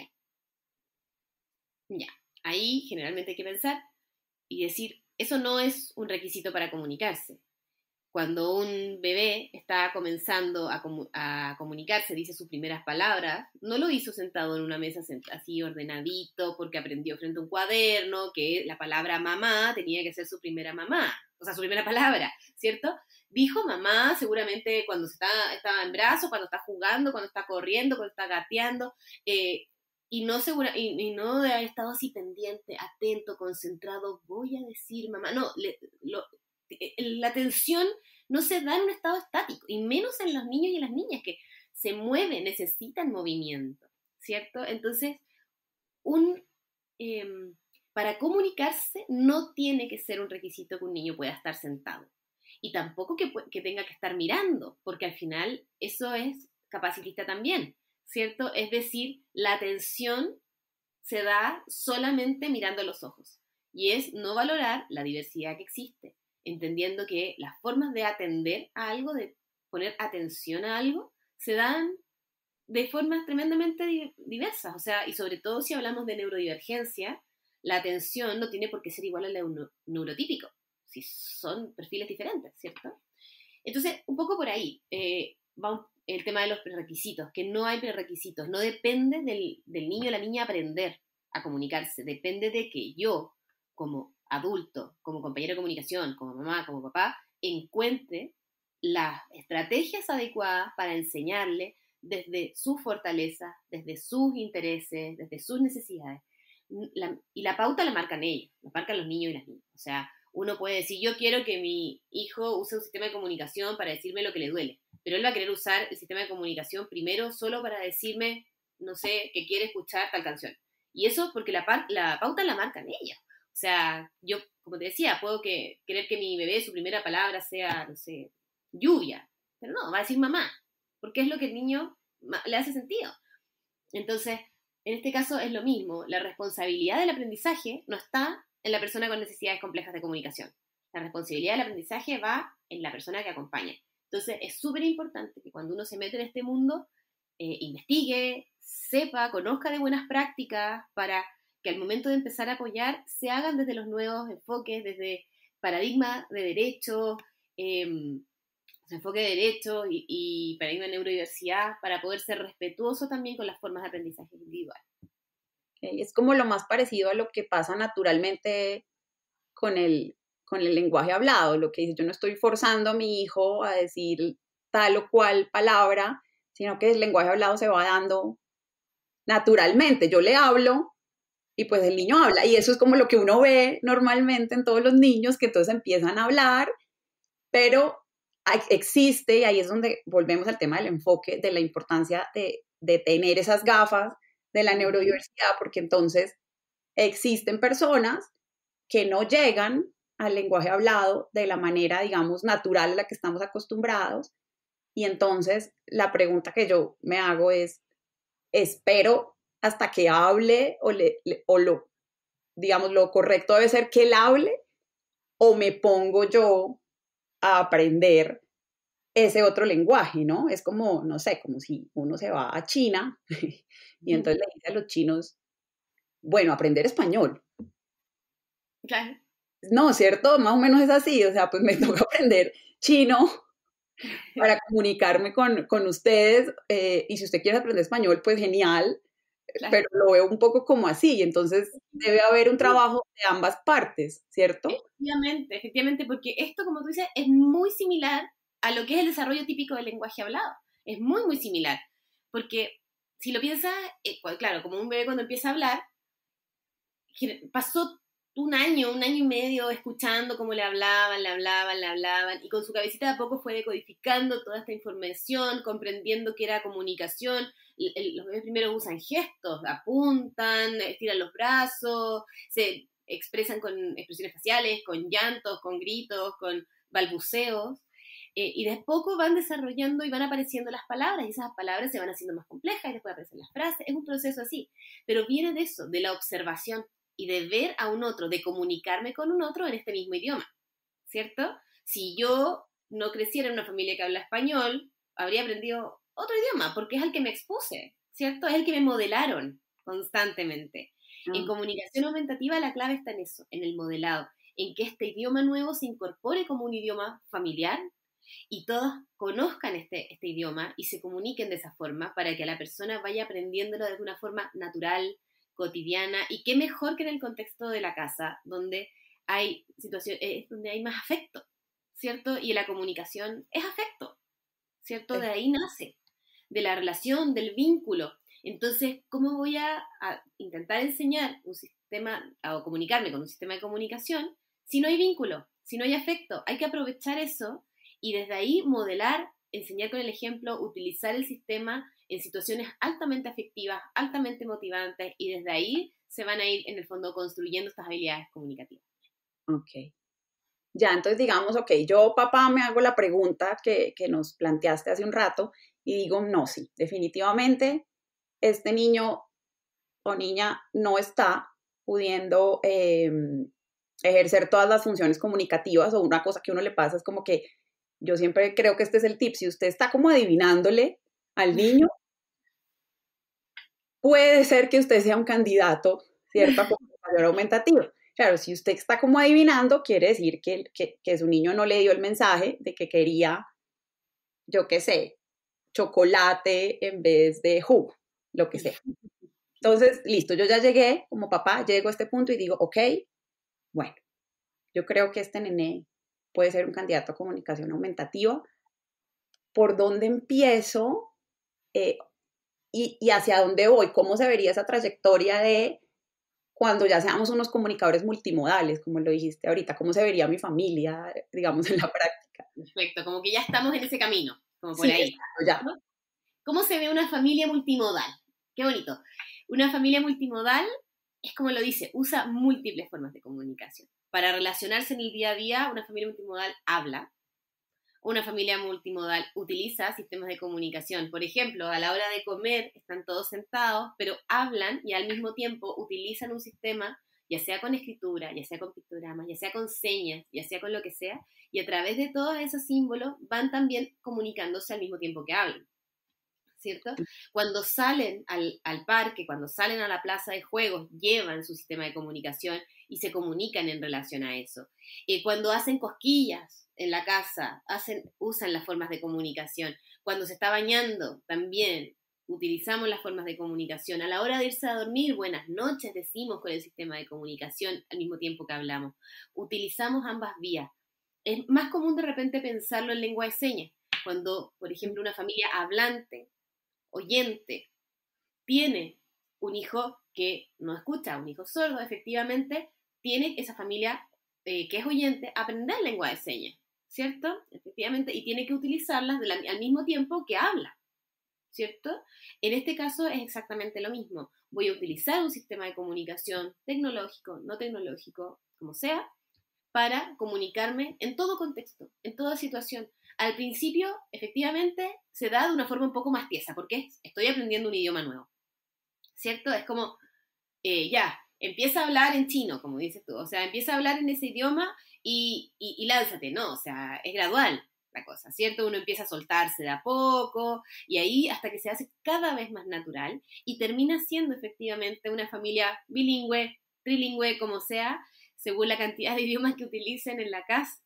Ya, ahí generalmente hay que pensar y decir, eso no es un requisito para comunicarse. Cuando un bebé está comenzando a, comu a comunicarse, dice sus primeras palabras, no lo hizo sentado en una mesa así ordenadito porque aprendió frente a un cuaderno que la palabra mamá tenía que ser su primera mamá, o sea, su primera palabra, ¿cierto? Dijo mamá seguramente cuando está, estaba en brazos, cuando está jugando, cuando está corriendo, cuando está gateando, eh, y no, segura, y, y no de haber estado así pendiente, atento, concentrado, voy a decir mamá, no, le, lo, la atención no se da en un estado estático, y menos en los niños y en las niñas que se mueven, necesitan movimiento, ¿cierto? Entonces, un, eh, para comunicarse no tiene que ser un requisito que un niño pueda estar sentado, y tampoco que, que tenga que estar mirando, porque al final eso es capacitista también, ¿cierto? Es decir, la atención se da solamente mirando a los ojos, y es no valorar la diversidad que existe, entendiendo que las formas de atender a algo, de poner atención a algo, se dan de formas tremendamente diversas, o sea, y sobre todo si hablamos de neurodivergencia, la atención no tiene por qué ser igual al neuro neurotípico, si son perfiles diferentes, ¿cierto? Entonces, un poco por ahí eh, va el tema de los prerequisitos, que no hay prerequisitos, no depende del, del niño o la niña aprender a comunicarse, depende de que yo, como adulto, como compañero de comunicación, como mamá, como papá, encuentre las estrategias adecuadas para enseñarle desde su fortaleza, desde sus intereses, desde sus necesidades. La, y la pauta la marcan ellos, la marcan los niños y las niñas. O sea, uno puede decir, yo quiero que mi hijo use un sistema de comunicación para decirme lo que le duele, pero él va a querer usar el sistema de comunicación primero solo para decirme, no sé, que quiere escuchar tal canción. Y eso porque la, la pauta la marcan ellas. O sea, yo, como te decía, puedo que, querer que mi bebé, su primera palabra sea, no sé, lluvia, pero no, va a decir mamá, porque es lo que el niño le hace sentido. Entonces, en este caso es lo mismo, la responsabilidad del aprendizaje no está en la persona con necesidades complejas de comunicación. La responsabilidad del aprendizaje va en la persona que acompaña. Entonces, es súper importante que cuando uno se mete en este mundo, eh, investigue, sepa, conozca de buenas prácticas para que al momento de empezar a apoyar se hagan desde los nuevos enfoques, desde paradigmas de derecho, eh, enfoque de derecho y, y paradigma de neurodiversidad para poder ser respetuoso también con las formas de aprendizaje individual. Okay. Es como lo más parecido a lo que pasa naturalmente con el, con el lenguaje hablado, lo que dice, yo no estoy forzando a mi hijo a decir tal o cual palabra, sino que el lenguaje hablado se va dando naturalmente. Yo le hablo y pues el niño habla, y eso es como lo que uno ve normalmente en todos los niños, que entonces empiezan a hablar, pero existe, y ahí es donde volvemos al tema del enfoque, de la importancia de, de tener esas gafas de la neurodiversidad, porque entonces existen personas que no llegan al lenguaje hablado de la manera, digamos, natural a la que estamos acostumbrados, y entonces la pregunta que yo me hago es, ¿espero hasta que hable o, le, le, o lo, digamos, lo correcto debe ser que él hable, o me pongo yo a aprender ese otro lenguaje, ¿no? Es como, no sé, como si uno se va a China y entonces le dice a los chinos, bueno, aprender español. Claro. No, ¿cierto? Más o menos es así, o sea, pues me toca aprender chino para comunicarme con, con ustedes, eh, y si usted quiere aprender español, pues genial, claro. Pero lo veo un poco como así, entonces debe haber un trabajo de ambas partes, ¿cierto? Efectivamente, efectivamente, porque esto, como tú dices, es muy similar a lo que es el desarrollo típico del lenguaje hablado. Es muy, muy similar. Porque si lo piensas, eh, claro, como un bebé cuando empieza a hablar, pasó un año, un año y medio escuchando cómo le hablaban, le hablaban, le hablaban, y con su cabecita de a poco fue decodificando toda esta información, comprendiendo que era comunicación. Los bebés primero usan gestos, apuntan, estiran los brazos, se expresan con expresiones faciales, con llantos, con gritos, con balbuceos, eh, y de a poco van desarrollando y van apareciendo las palabras, y esas palabras se van haciendo más complejas, y después aparecen las frases. Es un proceso así, pero viene de eso, de la observación, y de ver a un otro, de comunicarme con un otro en este mismo idioma, ¿cierto? Si yo no creciera en una familia que habla español, habría aprendido otro idioma, porque es al que me expuse, ¿cierto? Es el que me modelaron constantemente. Mm. En comunicación aumentativa la clave está en eso, en el modelado, en que este idioma nuevo se incorpore como un idioma familiar y todos conozcan este, este idioma y se comuniquen de esa forma para que la persona vaya aprendiéndolo de una forma natural, cotidiana, y qué mejor que en el contexto de la casa, donde hay situaciones, eh, donde hay más afecto, ¿cierto? Y la comunicación es afecto, ¿cierto? Sí. De ahí nace, de la relación, del vínculo. Entonces, ¿cómo voy a, a intentar enseñar un sistema, o comunicarme con un sistema de comunicación, si no hay vínculo, si no hay afecto? Hay que aprovechar eso y desde ahí modelar, enseñar con el ejemplo, utilizar el sistema en situaciones altamente afectivas, altamente motivantes, y desde ahí se van a ir, en el fondo, construyendo estas habilidades comunicativas. Ok. Ya, entonces digamos, ok, yo, papá, me hago la pregunta que, que nos planteaste hace un rato y digo, no, sí, definitivamente este niño o niña no está pudiendo eh, ejercer todas las funciones comunicativas, o una cosa que a uno le pasa es como que yo siempre creo que este es el tip, si usted está como adivinándole al niño, puede ser que usted sea un candidato, ¿cierto?, a comunicación aumentativa. Claro, si usted está como adivinando, quiere decir que, que, que su niño no le dio el mensaje de que quería, yo qué sé, chocolate en vez de jugo, lo que sea. Entonces, listo, yo ya llegué, como papá, llego a este punto y digo, ok, bueno, yo creo que este nené puede ser un candidato a comunicación aumentativa. ¿Por dónde empiezo? Eh, y, y hacia dónde voy, cómo se vería esa trayectoria de cuando ya seamos unos comunicadores multimodales, como lo dijiste ahorita, cómo se vería mi familia, digamos, en la práctica. Perfecto, como que ya estamos en ese camino, como por Sí, ahí. exacto, ya. ¿Cómo se ve una familia multimodal? Qué bonito. Una familia multimodal es como lo dice, usa múltiples formas de comunicación. Para relacionarse en el día a día, una familia multimodal habla. Una familia multimodal utiliza sistemas de comunicación. Por ejemplo, a la hora de comer están todos sentados, pero hablan y al mismo tiempo utilizan un sistema, ya sea con escritura, ya sea con pictogramas, ya sea con señas, ya sea con lo que sea, y a través de todos esos símbolos van también comunicándose al mismo tiempo que hablan, ¿cierto? Cuando salen al, al parque, cuando salen a la plaza de juegos, llevan su sistema de comunicación y se comunican en relación a eso. Eh, cuando hacen cosquillas en la casa, hacen, usan las formas de comunicación. Cuando se está bañando, también utilizamos las formas de comunicación. A la hora de irse a dormir, buenas noches, decimos con el sistema de comunicación al mismo tiempo que hablamos. Utilizamos ambas vías. Es más común de repente pensarlo en lengua de señas. Cuando, por ejemplo, una familia hablante, oyente, tiene un hijo que no escucha, un hijo sordo, efectivamente, tiene esa familia eh, que es oyente aprender lengua de señas, ¿cierto? Efectivamente, y tiene que utilizarlas de la, al mismo tiempo que habla, ¿cierto? En este caso es exactamente lo mismo. Voy a utilizar un sistema de comunicación tecnológico, no tecnológico, como sea, para comunicarme en todo contexto, en toda situación. Al principio, efectivamente, se da de una forma un poco más tiesa, porque estoy aprendiendo un idioma nuevo, ¿cierto? Es como, eh, ya, empieza a hablar en chino, como dices tú, o sea, empieza a hablar en ese idioma y, y, y lánzate, ¿no? O sea, es gradual la cosa, ¿cierto? Uno empieza a soltarse de a poco y ahí hasta que se hace cada vez más natural y termina siendo efectivamente una familia bilingüe, trilingüe, como sea, según la cantidad de idiomas que utilicen en la casa.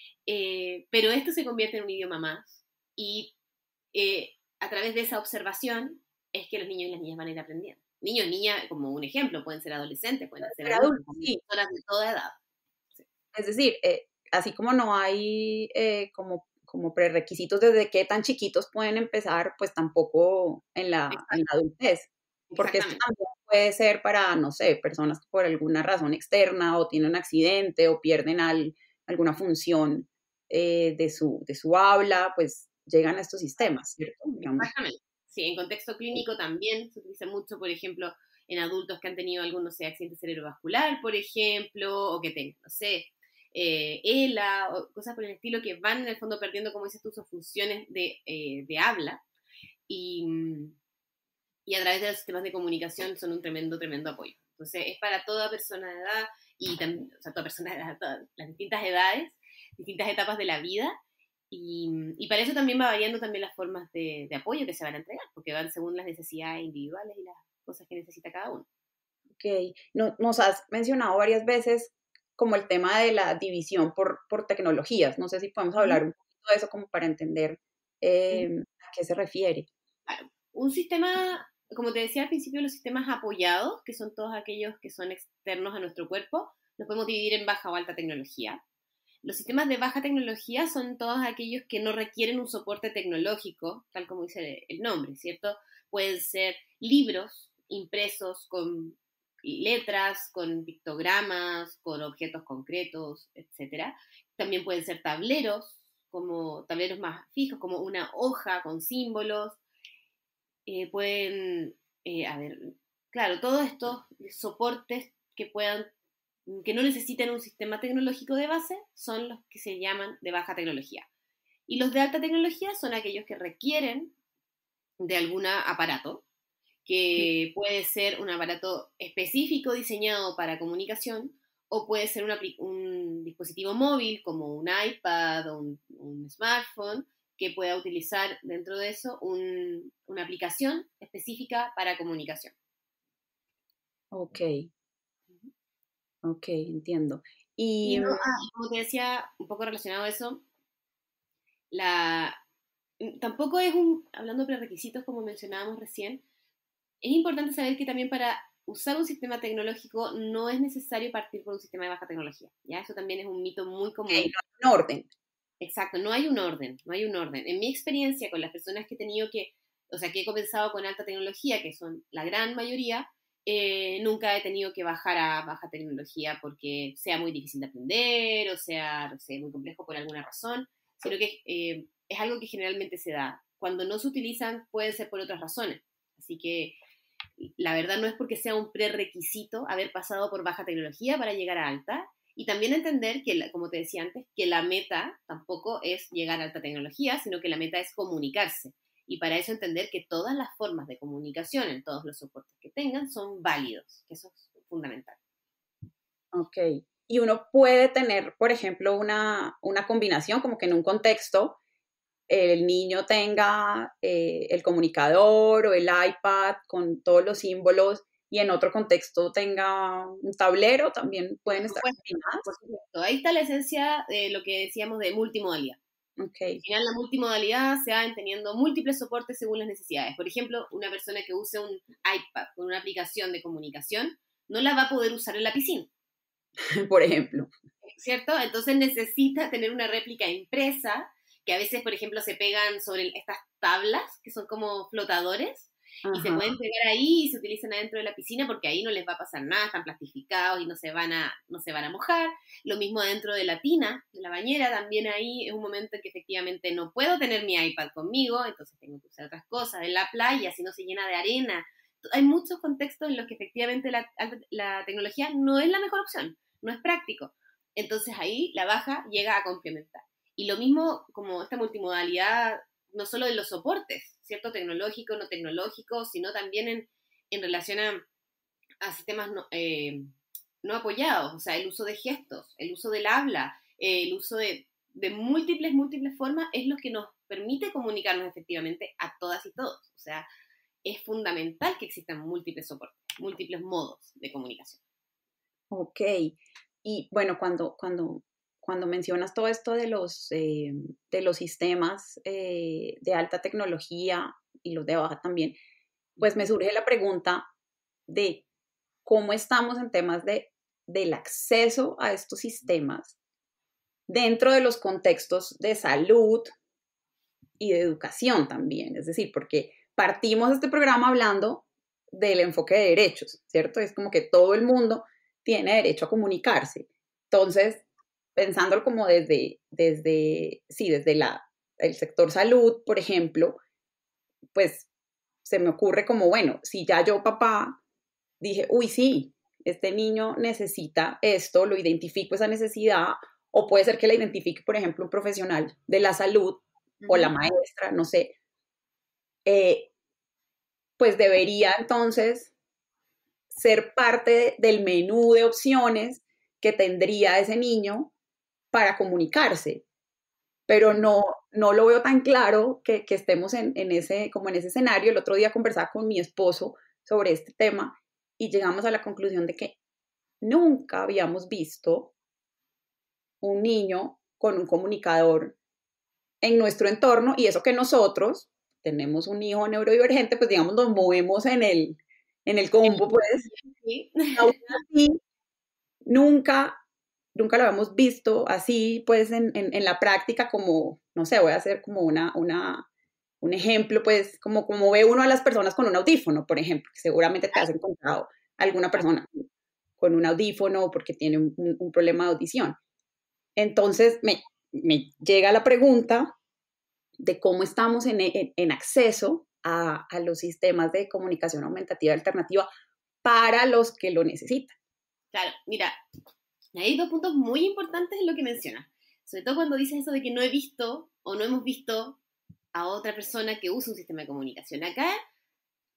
Eh, pero esto se convierte en un idioma más y eh, a través de esa observación es que los niños y las niñas van a ir aprendiendo. Niños, niñas, como un ejemplo, pueden ser adolescentes, pueden ser adultos, Sí. personas de toda edad. Sí. Es decir, eh, así como no hay eh, como, como prerequisitos desde qué tan chiquitos pueden empezar, pues tampoco en la, en la adultez. Porque esto también puede ser para, no sé, personas que por alguna razón externa o tienen un accidente o pierden al, alguna función eh, de, su, de su habla, pues llegan a estos sistemas, ¿cierto? Digamos. Exactamente. Sí, en contexto clínico también se utiliza mucho, por ejemplo, en adultos que han tenido algún, no sé, accidente cerebrovascular, por ejemplo, o que tengan, no sé, eh, ELA, o cosas por el estilo que van en el fondo perdiendo, como dices tú, sus funciones de, eh, de habla. Y, y a través de los sistemas de comunicación son un tremendo, tremendo apoyo. Entonces, es para toda persona de edad, y también, o sea, toda persona de edad, todas las distintas edades, distintas etapas de la vida, y, y para eso también va variando también las formas de, de apoyo que se van a entregar, porque van según las necesidades individuales y las cosas que necesita cada uno. Ok, no, nos has mencionado varias veces como el tema de la división por, por tecnologías. No sé si podemos hablar un poquito de eso como para entender eh, a qué se refiere. Claro. Un sistema, como te decía al principio, los sistemas apoyados, que son todos aquellos que son externos a nuestro cuerpo, los podemos dividir en baja o alta tecnología. Los sistemas de baja tecnología son todos aquellos que no requieren un soporte tecnológico, tal como dice el nombre, ¿cierto? Pueden ser libros impresos con letras, con pictogramas, con objetos concretos, etcétera. También pueden ser tableros, como tableros más fijos, como una hoja con símbolos. Eh, pueden, eh, a ver, claro, todos estos soportes que puedan, que no necesiten un sistema tecnológico de base, son los que se llaman de baja tecnología. Y los de alta tecnología son aquellos que requieren de algún aparato que puede ser un aparato específico diseñado para comunicación, o puede ser una, un dispositivo móvil como un iPad o un, un smartphone que pueda utilizar dentro de eso un, una aplicación específica para comunicación. Ok, ok, entiendo. Y, Y no, ah, como te decía, un poco relacionado a eso, la, tampoco es un, hablando de prerequisitos como mencionábamos recién, es importante saber que también para usar un sistema tecnológico no es necesario partir por un sistema de baja tecnología, ¿ya? Eso también es un mito muy común. Okay, no hay un orden. Exacto, no hay un orden, no hay un orden. En mi experiencia con las personas que he tenido que, o sea, que he comenzado con alta tecnología, que son la gran mayoría, eh, nunca he tenido que bajar a baja tecnología porque sea muy difícil de aprender o sea, no sé, muy complejo por alguna razón, sino que eh, es algo que generalmente se da. Cuando no se utilizan puede ser por otras razones. Así que la verdad no es porque sea un prerequisito haber pasado por baja tecnología para llegar a alta, y también entender que, como te decía antes, que la meta tampoco es llegar a alta tecnología, sino que la meta es comunicarse. Y para eso entender que todas las formas de comunicación en todos los soportes que tengan son válidos, que eso es fundamental. Ok. Y uno puede tener, por ejemplo, una, una combinación, como que en un contexto el niño tenga eh, el comunicador o el iPad con todos los símbolos y en otro contexto tenga un tablero, también pueden Por estar supuesto, combinadas. por supuesto. Ahí está la esencia de lo que decíamos de multimodalidad. Okay. Al final la multimodalidad se va teniendo múltiples soportes según las necesidades. Por ejemplo, una persona que use un iPad con una aplicación de comunicación no la va a poder usar en la piscina. Por ejemplo. ¿Cierto? Entonces necesita tener una réplica impresa, que a veces, por ejemplo, se pegan sobre estas tablas, que son como flotadores, Ajá. y se pueden pegar ahí y se utilizan adentro de la piscina porque ahí no les va a pasar nada, están plastificados y no se van a, no se van a mojar. Lo mismo adentro de la tina, de la bañera, también ahí es un momento en que efectivamente no puedo tener mi iPad conmigo, entonces tengo que usar otras cosas. En la playa, si no se llena de arena. Hay muchos contextos en los que efectivamente la, la tecnología no es la mejor opción, no es práctico. Entonces ahí la baja llega a complementar. Y lo mismo como esta multimodalidad, no solo de los soportes, ¿cierto? Tecnológico, no tecnológico, sino también en, en relación a, a sistemas no, eh, no apoyados, o sea, el uso de gestos, el uso del habla, eh, el uso de, de múltiples, múltiples formas es lo que nos permite comunicarnos efectivamente a todas y todos. O sea, es fundamental que existan múltiples soportes, múltiples modos de comunicación. Ok. Y bueno, cuando, cuando, cuando mencionas todo esto de los, eh, de los sistemas eh, de alta tecnología y los de baja también, pues me surge la pregunta de cómo estamos en temas de, del acceso a estos sistemas dentro de los contextos de salud y de educación también. Es decir, porque partimos de este programa hablando del enfoque de derechos, ¿cierto? Es como que todo el mundo tiene derecho a comunicarse. Entonces, pensándolo como desde, desde sí, desde la, el sector salud, por ejemplo, pues se me ocurre como, bueno, si ya yo papá dije, uy, sí, este niño necesita esto, lo identifico esa necesidad, o puede ser que la identifique, por ejemplo, un profesional de la salud uh-huh. o la maestra, no sé, eh, pues debería entonces ser parte del menú de opciones que tendría ese niño para comunicarse. Pero no, no lo veo tan claro que, que estemos en, en ese, como en ese escenario. El otro día conversaba con mi esposo sobre este tema y llegamos a la conclusión de que nunca habíamos visto un niño con un comunicador en nuestro entorno, y eso que nosotros tenemos un hijo neurodivergente, pues digamos nos movemos en el, en el combo, pues. Sí. Aún así, nunca, nunca lo habíamos visto así, pues en, en, en la práctica, como, no sé, voy a hacer como una, una, un ejemplo, pues como, como ve uno a las personas con un audífono, por ejemplo, que seguramente te has encontrado alguna persona con un audífono porque tiene un, un, un problema de audición. Entonces me, me llega la pregunta de cómo estamos en, en, en acceso a, a los sistemas de comunicación aumentativa alternativa para los que lo necesitan. Claro, mira, hay dos puntos muy importantes en lo que mencionas, sobre todo cuando dices eso de que no he visto o no hemos visto a otra persona que use un sistema de comunicación. Acá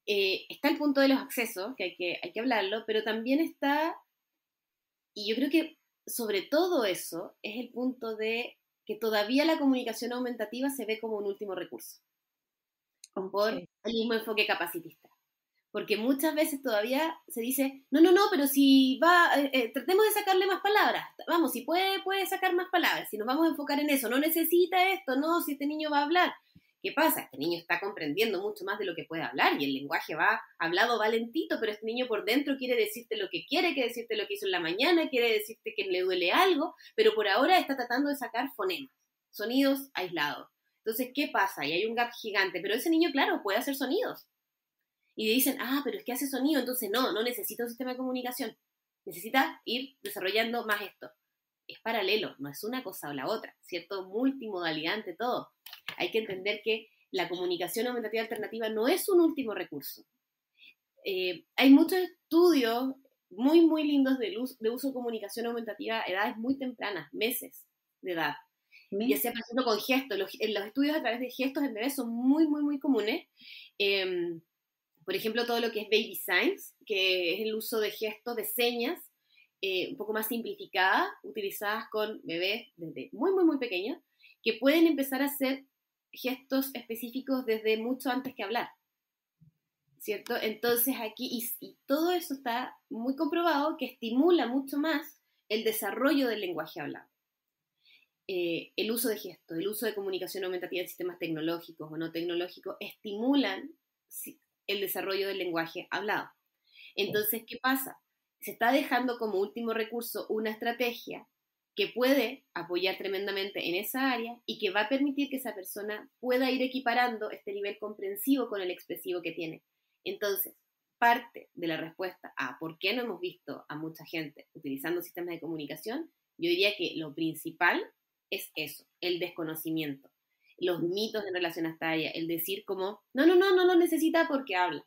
eh, está el punto de los accesos, que hay, que hay que hablarlo, pero también está, y yo creo que sobre todo eso, es el punto de que todavía la comunicación aumentativa se ve como un último recurso, por Ok. el mismo enfoque capacitista. Porque muchas veces todavía se dice, no, no, no, pero si va, eh, eh, tratemos de sacarle más palabras, vamos, si puede, puede sacar más palabras, si nos vamos a enfocar en eso, no necesita esto, no, si este niño va a hablar. ¿Qué pasa? Este niño está comprendiendo mucho más de lo que puede hablar y el lenguaje va hablado, va lentito, pero este niño por dentro quiere decirte lo que quiere, quiere decirte lo que hizo en la mañana, quiere decirte que le duele algo, pero por ahora está tratando de sacar fonemas, sonidos aislados. Entonces, ¿qué pasa? Y hay un gap gigante, pero ese niño, claro, puede hacer sonidos. Y le dicen, ah, pero es que hace sonido, entonces no, no necesita un sistema de comunicación. Necesita ir desarrollando más esto. Es paralelo, no es una cosa o la otra, ¿cierto? Multimodalidad ante todo. Hay que entender que la comunicación aumentativa alternativa no es un último recurso. Eh, hay muchos estudios muy, muy lindos de, luz, de uso de comunicación aumentativa a edades muy tempranas, meses de edad. Ya sea, por ejemplo, con gestos. Los, los estudios a través de gestos en bebés son muy, muy, muy comunes. Eh, Por ejemplo, todo lo que es baby signs, que es el uso de gestos, de señas, eh, un poco más simplificadas, utilizadas con bebés desde muy, muy, muy pequeños, que pueden empezar a hacer gestos específicos desde mucho antes que hablar, ¿cierto? Entonces aquí, y, y todo eso está muy comprobado que estimula mucho más el desarrollo del lenguaje hablado. Eh, el uso de gestos, el uso de comunicación aumentativa en sistemas tecnológicos o no tecnológicos, estimulan el desarrollo del lenguaje hablado. Entonces, ¿qué pasa? Se está dejando como último recurso una estrategia que puede apoyar tremendamente en esa área y que va a permitir que esa persona pueda ir equiparando este nivel comprensivo con el expresivo que tiene. Entonces, parte de la respuesta a por qué no hemos visto a mucha gente utilizando sistemas de comunicación, yo diría que lo principal es eso, el desconocimiento. Los mitos en relación a esta área, el decir como, no, no, no, no lo necesita porque habla.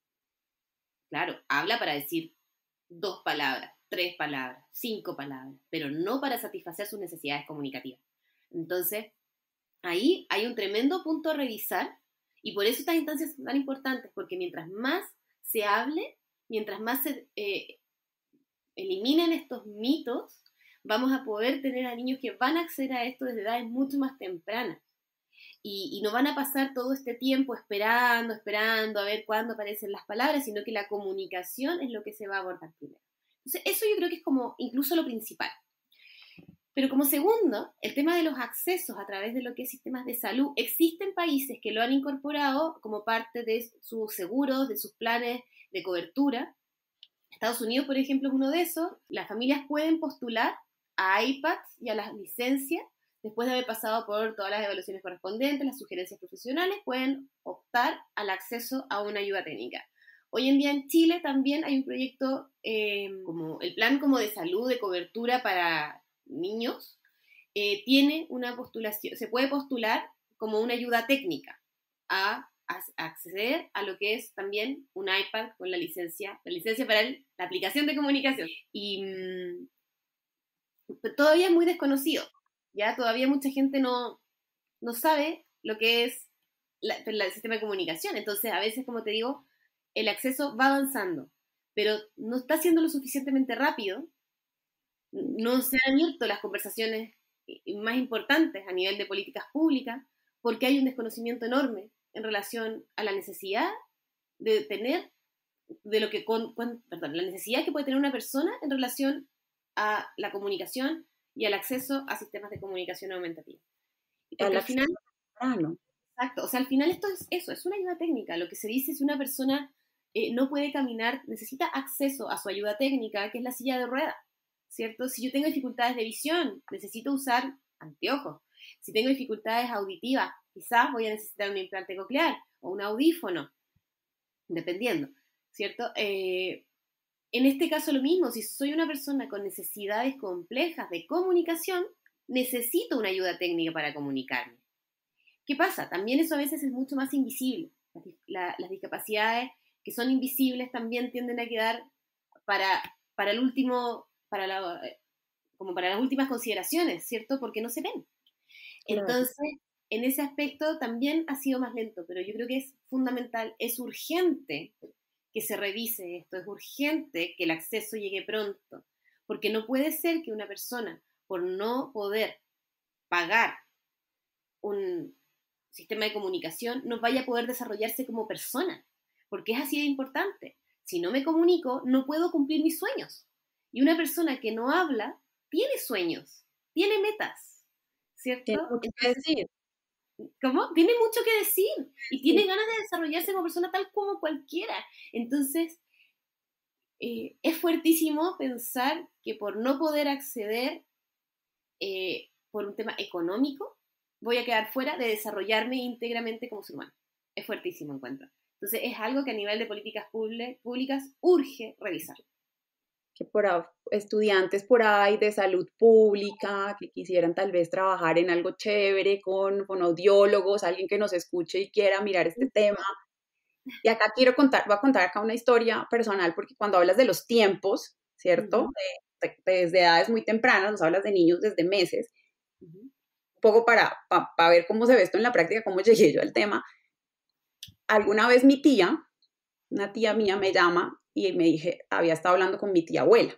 Claro, habla para decir dos palabras, tres palabras, cinco palabras, pero no para satisfacer sus necesidades comunicativas. Entonces, ahí hay un tremendo punto a revisar y por eso estas instancias son tan importantes, porque mientras más se hable, mientras más se eh, eliminen estos mitos, vamos a poder tener a niños que van a acceder a esto desde edades mucho más tempranas. Y, y no van a pasar todo este tiempo esperando, esperando a ver cuándo aparecen las palabras, sino que la comunicación es lo que se va a abordar primero. Entonces, eso yo creo que es como incluso lo principal. Pero como segundo, el tema de los accesos a través de lo que es sistemas de salud. Existen países que lo han incorporado como parte de sus seguros, de sus planes de cobertura. Estados Unidos, por ejemplo, es uno de esos. Las familias pueden postular a iPads y a las licencias. Después de haber pasado por todas las evaluaciones correspondientes, las sugerencias profesionales, pueden optar al acceso a una ayuda técnica. Hoy en día en Chile también hay un proyecto, eh, como el plan como de salud, de cobertura para niños, eh, tiene una postulación, se puede postular como una ayuda técnica a, a, acceder a lo que es también un iPad con la licencia, la licencia para el, la aplicación de comunicación. Y mmm, todavía es muy desconocido. Ya todavía mucha gente no, no sabe lo que es la, la, el sistema de comunicación. Entonces, a veces, como te digo, el acceso va avanzando, pero no está siendo lo suficientemente rápido. No se han abierto las conversaciones más importantes a nivel de políticas públicas porque hay un desconocimiento enorme en relación a la necesidad de tener, de lo que, con, con, perdón, la necesidad que puede tener una persona en relación a la comunicación y al acceso a sistemas de comunicación aumentativa. Porque al final, temprano. Exacto, o sea, al final esto es eso, es una ayuda técnica. Lo que se dice es una persona eh, no puede caminar, necesita acceso a su ayuda técnica, que es la silla de ruedas, ¿cierto? Si yo tengo dificultades de visión, necesito usar anteojos. Si tengo dificultades auditivas, quizás voy a necesitar un implante coclear o un audífono, dependiendo, ¿cierto? Eh, En este caso lo mismo, si soy una persona con necesidades complejas de comunicación, necesito una ayuda técnica para comunicarme. ¿Qué pasa? También eso a veces es mucho más invisible. Las, la, las discapacidades que son invisibles también tienden a quedar para, para el último, para la, como para las últimas consideraciones, ¿cierto? Porque no se ven. Entonces, en ese aspecto también ha sido más lento, pero yo creo que es fundamental, es urgente que se revise esto, es urgente que el acceso llegue pronto, porque no puede ser que una persona, por no poder pagar un sistema de comunicación, no vaya a poder desarrollarse como persona, porque es así de importante. Si no me comunico, no puedo cumplir mis sueños. Y una persona que no habla, tiene sueños, tiene metas, ¿cierto? Tiene mucho que decir. ¿Cómo? Tiene mucho que decir y tiene sí. ganas de desarrollarse como persona tal como cualquiera. Entonces, eh, es fuertísimo pensar que por no poder acceder eh, por un tema económico, voy a quedar fuera de desarrollarme íntegramente como ser humano. Es fuertísimo, encuentro. Entonces, es algo que a nivel de políticas públicas urge revisar. Que por estudiantes por ahí de salud pública, que quisieran tal vez trabajar en algo chévere con, con audiólogos, alguien que nos escuche y quiera mirar este tema. Y acá quiero contar, voy a contar acá una historia personal, porque cuando hablas de los tiempos, ¿cierto? Uh-huh. de, de, desde edades muy tempranas, nos hablas de niños desde meses, uh-huh. un poco para, para, para ver cómo se ve esto en la práctica, cómo llegué yo al tema. Alguna vez mi tía, una tía mía me llama y me dije, había estado hablando con mi tía abuela.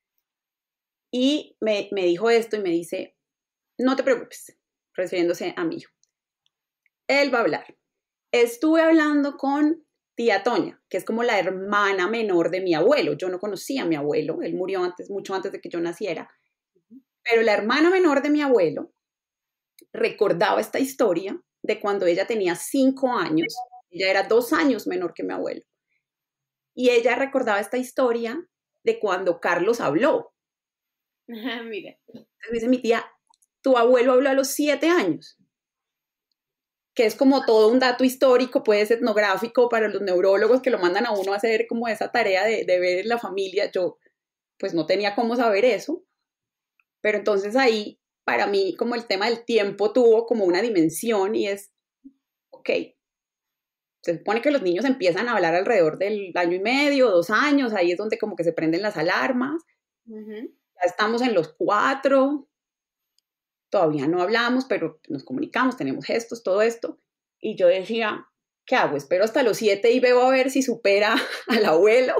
Y me, me dijo esto y me dice, no te preocupes, refiriéndose a mi hijo. Él va a hablar. Estuve hablando con tía Toña, que es como la hermana menor de mi abuelo. Yo no conocía a mi abuelo, él murió antes, mucho antes de que yo naciera. Pero la hermana menor de mi abuelo recordaba esta historia de cuando ella tenía cinco años. Ella era dos años menor que mi abuelo. Y ella recordaba esta historia de cuando Carlos habló. Mira. Entonces dice mi tía, tu abuelo habló a los siete años, que es como todo un dato histórico, puede ser etnográfico para los neurólogos que lo mandan a uno a hacer como esa tarea de, de ver la familia. Yo pues no tenía cómo saber eso, pero entonces ahí para mí como el tema del tiempo tuvo como una dimensión y es, ok, se supone que los niños empiezan a hablar alrededor del año y medio, dos años, ahí es donde como que se prenden las alarmas. Uh-huh. Ya estamos en los cuatro, todavía no hablamos, pero nos comunicamos, tenemos gestos, todo esto. Y yo decía, ¿qué hago? Espero hasta los siete y veo a ver si supera al abuelo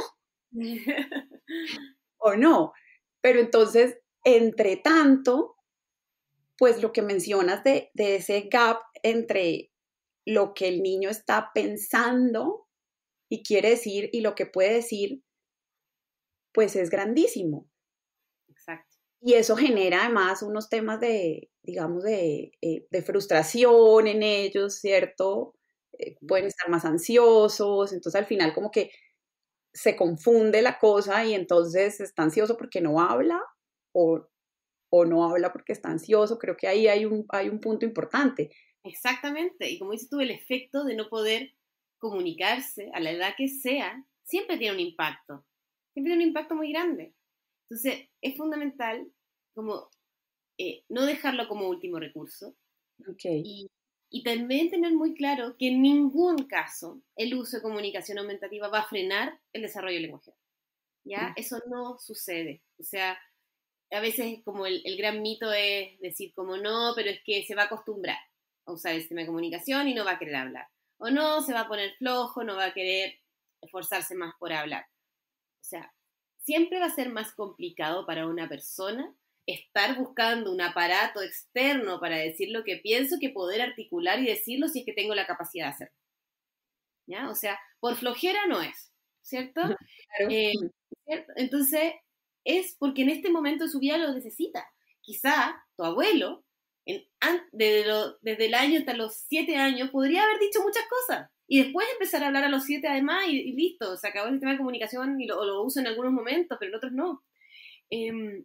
o no. Pero entonces, entre tanto, pues lo que mencionas de, de ese gap entre lo que el niño está pensando y quiere decir y lo que puede decir, pues es grandísimo. Exacto. Y eso genera además unos temas de, digamos, de, de frustración en ellos, ¿cierto? Eh, pueden estar más ansiosos, entonces al final como que se confunde la cosa y entonces está ansioso porque no habla o, o no habla porque está ansioso. Creo que ahí hay un, hay un punto importante. Exactamente, y como dices tú, el efecto de no poder comunicarse a la edad que sea, siempre tiene un impacto, siempre tiene un impacto muy grande. Entonces, es fundamental como eh, no dejarlo como último recurso. Okay. Y, y también tener muy claro que en ningún caso el uso de comunicación aumentativa va a frenar el desarrollo del lenguaje. ¿Ya? Mm. Eso no sucede. O sea, a veces como el, el gran mito es decir como no, pero es que se va a acostumbrar a usar el sistema de comunicación y no va a querer hablar. O no, se va a poner flojo, no va a querer esforzarse más por hablar. O sea, siempre va a ser más complicado para una persona estar buscando un aparato externo para decir lo que pienso que poder articular y decirlo si es que tengo la capacidad de hacerlo. ¿Ya? O sea, por flojera no es, ¿cierto? Claro. Eh, ¿cierto? Entonces, es porque en este momento de su vida lo necesita. Quizá tu abuelo, en, desde, lo, desde el año hasta los siete años, podría haber dicho muchas cosas. Y después empezar a hablar a los siete además y, y listo, se acabó el sistema de comunicación y lo, lo uso en algunos momentos, pero en otros no. Eh,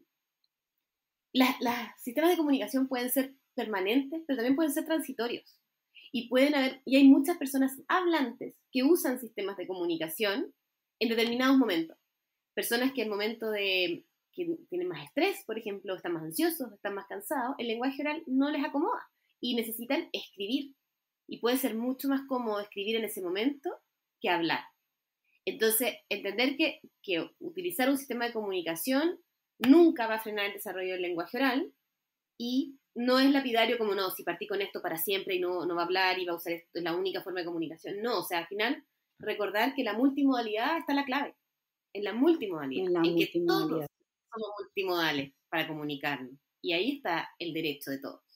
los sistemas de comunicación pueden ser permanentes, pero también pueden ser transitorios. Y, pueden haber, y hay muchas personas hablantes que usan sistemas de comunicación en determinados momentos. Personas que en el momento de que tienen más estrés, por ejemplo, están más ansiosos, están más cansados, el lenguaje oral no les acomoda y necesitan escribir. Y puede ser mucho más cómodo escribir en ese momento que hablar. Entonces, entender que, que utilizar un sistema de comunicación nunca va a frenar el desarrollo del lenguaje oral y no es lapidario como no, si partí con esto para siempre y no, no va a hablar y va a usar esto, es la única forma de comunicación. No, o sea, al final, recordar que la multimodalidad está la clave, en la multimodalidad, En la en que todos multimodalidad. somos multimodales para comunicarnos. Y ahí está el derecho de todos.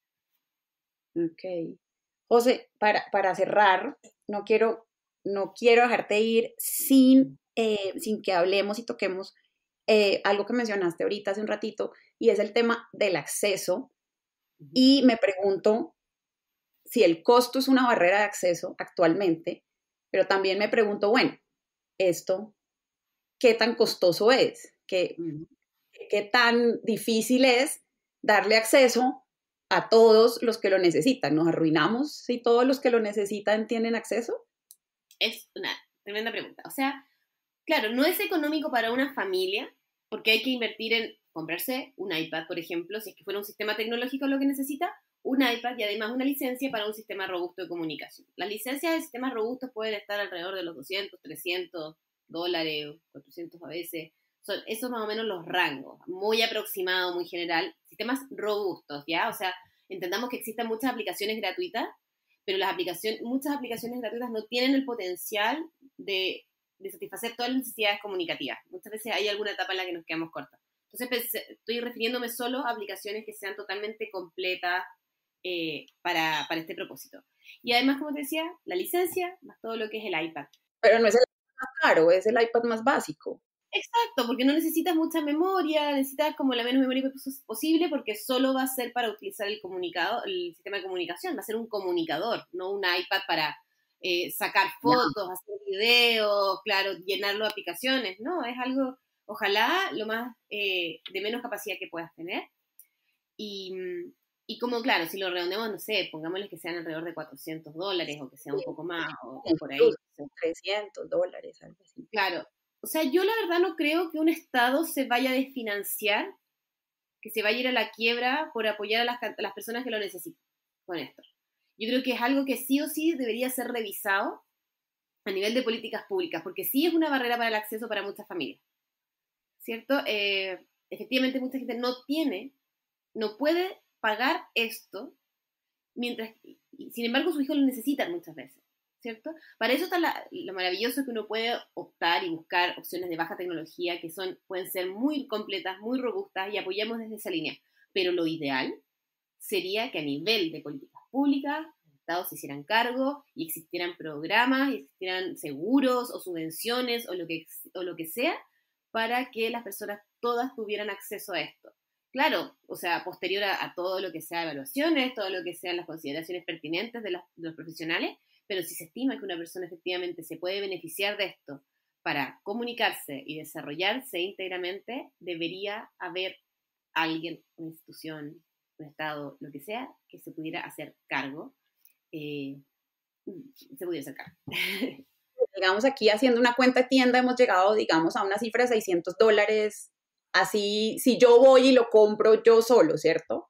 Ok. José, para, para cerrar, no quiero, no quiero dejarte ir sin, eh, sin que hablemos y toquemos eh, algo que mencionaste ahorita hace un ratito, y es el tema del acceso. Uh-huh. Y me pregunto si el costo es una barrera de acceso actualmente, pero también me pregunto, bueno, esto, ¿qué tan costoso es? ¿Qué, uh-huh. qué tan difícil es darle acceso a todos los que lo necesitan? ¿Nos arruinamos si todos los que lo necesitan tienen acceso? Es una tremenda pregunta. O sea, claro, no es económico para una familia, porque hay que invertir en comprarse un iPad, por ejemplo, si es que fuera un sistema tecnológico lo que necesita, un iPad y además una licencia para un sistema robusto de comunicación. Las licencias de sistemas robustos pueden estar alrededor de los doscientos, trescientos dólares, cuatrocientos a veces. Son esos más o menos los rangos, muy aproximado, muy general. Sistemas robustos, ¿ya? O sea, entendamos que existen muchas aplicaciones gratuitas, pero las aplicaciones, muchas aplicaciones gratuitas no tienen el potencial de, de satisfacer todas las necesidades comunicativas. Muchas veces hay alguna etapa en la que nos quedamos cortas. Entonces pensé, estoy refiriéndome solo a aplicaciones que sean totalmente completas eh, para, para este propósito. Y además, como te decía, la licencia más todo lo que es el iPad. Pero no es el iPad más caro, es el iPad más básico. Exacto, porque no necesitas mucha memoria, necesitas como la menos memoria posible, porque solo va a ser para utilizar el comunicador, el sistema de comunicación, va a ser un comunicador, no un iPad para eh, sacar fotos, no. hacer videos, claro, llenarlo de aplicaciones, no, es algo, ojalá, lo más eh, de menos capacidad que puedas tener. Y, y como, claro, si lo redondeamos, no sé, pongámosle que sean alrededor de cuatrocientos dólares o que sea un poco más, o, o por ahí. trescientos dólares, algo así. Claro. O sea, yo la verdad no creo que un Estado se vaya a desfinanciar, que se vaya a ir a la quiebra por apoyar a las, a las personas que lo necesitan con esto. Yo creo que es algo que sí o sí debería ser revisado a nivel de políticas públicas, porque sí es una barrera para el acceso para muchas familias, ¿cierto? Eh, efectivamente mucha gente no tiene, no puede pagar esto, mientras, sin embargo sus hijos lo necesitan muchas veces. ¿Cierto? Para eso está la, lo maravilloso que uno puede optar y buscar opciones de baja tecnología que son, pueden ser muy completas, muy robustas y apoyamos desde esa línea. Pero lo ideal sería que a nivel de políticas públicas los estados se hicieran cargo y existieran programas, y existieran seguros o subvenciones o lo que, o lo que sea para que las personas todas tuvieran acceso a esto. Claro, o sea, posterior a, a todo lo que sea evaluaciones, todo lo que sean las consideraciones pertinentes de los, de los profesionales, pero si se estima que una persona efectivamente se puede beneficiar de esto para comunicarse y desarrollarse íntegramente, debería haber alguien, una institución, un Estado, lo que sea, que se pudiera hacer cargo, eh, se pudiera hacer cargo. Digamos, aquí haciendo una cuenta de tienda hemos llegado, digamos, a una cifra de seiscientos dólares, así, si yo voy y lo compro yo solo, ¿cierto?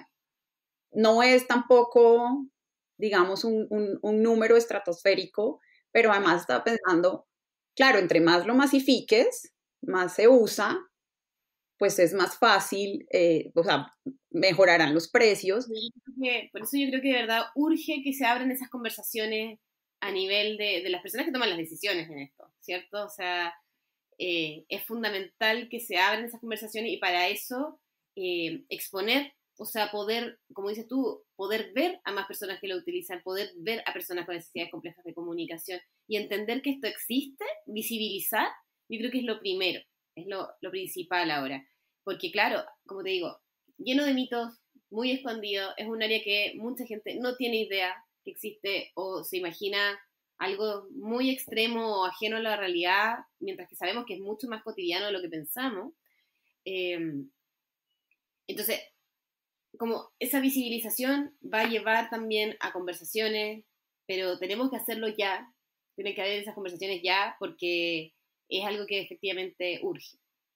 No es tampoco, digamos, un, un, un número estratosférico, pero además estaba pensando, claro, entre más lo masifiques, más se usa, pues es más fácil, eh, o sea, mejorarán los precios. Por eso yo creo que de verdad urge que se abran esas conversaciones a nivel de, de las personas que toman las decisiones en esto, ¿cierto? O sea, eh, es fundamental que se abran esas conversaciones y para eso eh, exponer, o sea, poder, como dices tú, poder ver a más personas que lo utilizan, poder ver a personas con necesidades complejas de comunicación y entender que esto existe, visibilizar, yo creo que es lo primero, es lo, lo principal ahora. Porque claro, como te digo, lleno de mitos, muy escondido, es un área que mucha gente no tiene idea que existe o se imagina algo muy extremo o ajeno a la realidad, mientras que sabemos que es mucho más cotidiano de lo que pensamos. Eh, entonces, como esa visibilización va a llevar también a conversaciones, pero tenemos que hacerlo ya, tiene que haber esas conversaciones ya, porque es algo que efectivamente urge.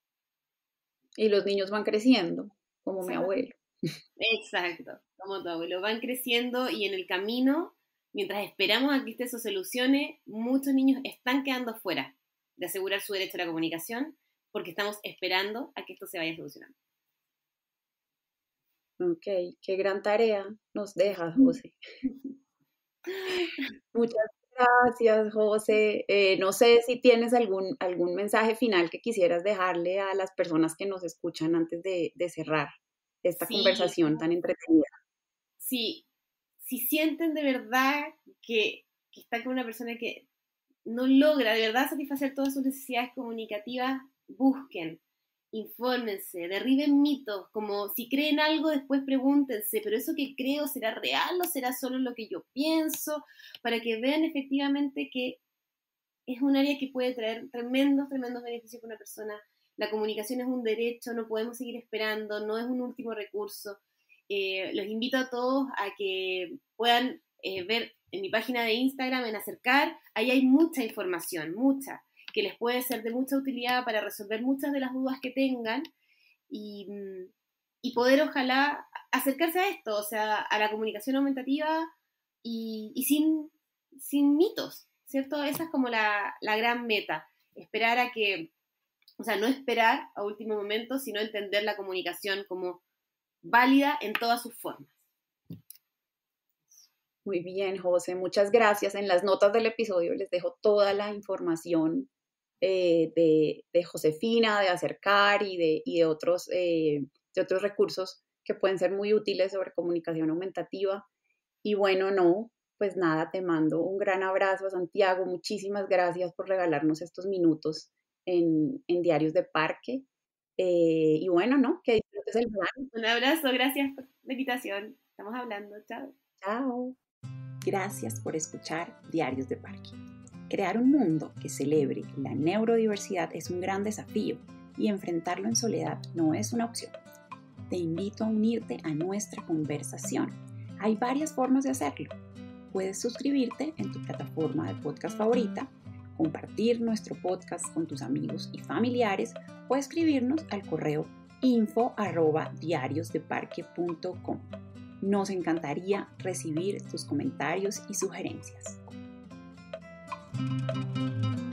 Y los niños van creciendo, como ¿Sí? Mi abuelo. Exacto, como tu abuelo, van creciendo y en el camino, mientras esperamos a que esto se solucione, muchos niños están quedando fuera de asegurar su derecho a la comunicación porque estamos esperando a que esto se vaya solucionando. Ok, qué gran tarea nos dejas, José. Muchas gracias, José. Eh, no sé si tienes algún, algún mensaje final que quisieras dejarle a las personas que nos escuchan antes de, de cerrar esta Sí, conversación tan entretenida. sí, si sienten de verdad que, que está con una persona que no logra de verdad satisfacer todas sus necesidades comunicativas, busquen, infórmense, derriben mitos, como si creen algo, después pregúntense, pero eso que creo será real o será solo lo que yo pienso, para que vean efectivamente que es un área que puede traer tremendos, tremendos beneficios para una persona. La comunicación es un derecho, no podemos seguir esperando, no es un último recurso. Eh, los invito a todos a que puedan eh, ver en mi página de Instagram, en Acercar, ahí hay mucha información, mucha, que les puede ser de mucha utilidad para resolver muchas de las dudas que tengan y, y poder ojalá acercarse a esto, o sea, a la comunicación aumentativa y, y sin, sin mitos, ¿cierto? Esa es como la, la gran meta, esperar a que, o sea, no esperar a último momento, sino entender la comunicación como válida en todas sus formas. Muy bien, José, muchas gracias. En las notas del episodio les dejo toda la información eh, de, de Josefina, de Acercar y de, y de, otros, eh, de otros recursos que pueden ser muy útiles sobre comunicación aumentativa. Y bueno, no, pues nada, te mando un gran abrazo a Santiago. Muchísimas gracias por regalarnos estos minutos en, en Diarios de Parque. Eh, y bueno, no, que disfrutes el plan. Un abrazo, gracias por la invitación. Estamos hablando, chao. Chao. Gracias por escuchar Diarios de Parque. Crear un mundo que celebre la neurodiversidad es un gran desafío y enfrentarlo en soledad no es una opción. Te invito a unirte a nuestra conversación. Hay varias formas de hacerlo. Puedes suscribirte en tu plataforma de podcast favorita, compartir nuestro podcast con tus amigos y familiares o escribirnos al correo info arroba diariosdeparque punto com. Nos encantaría recibir tus comentarios y sugerencias.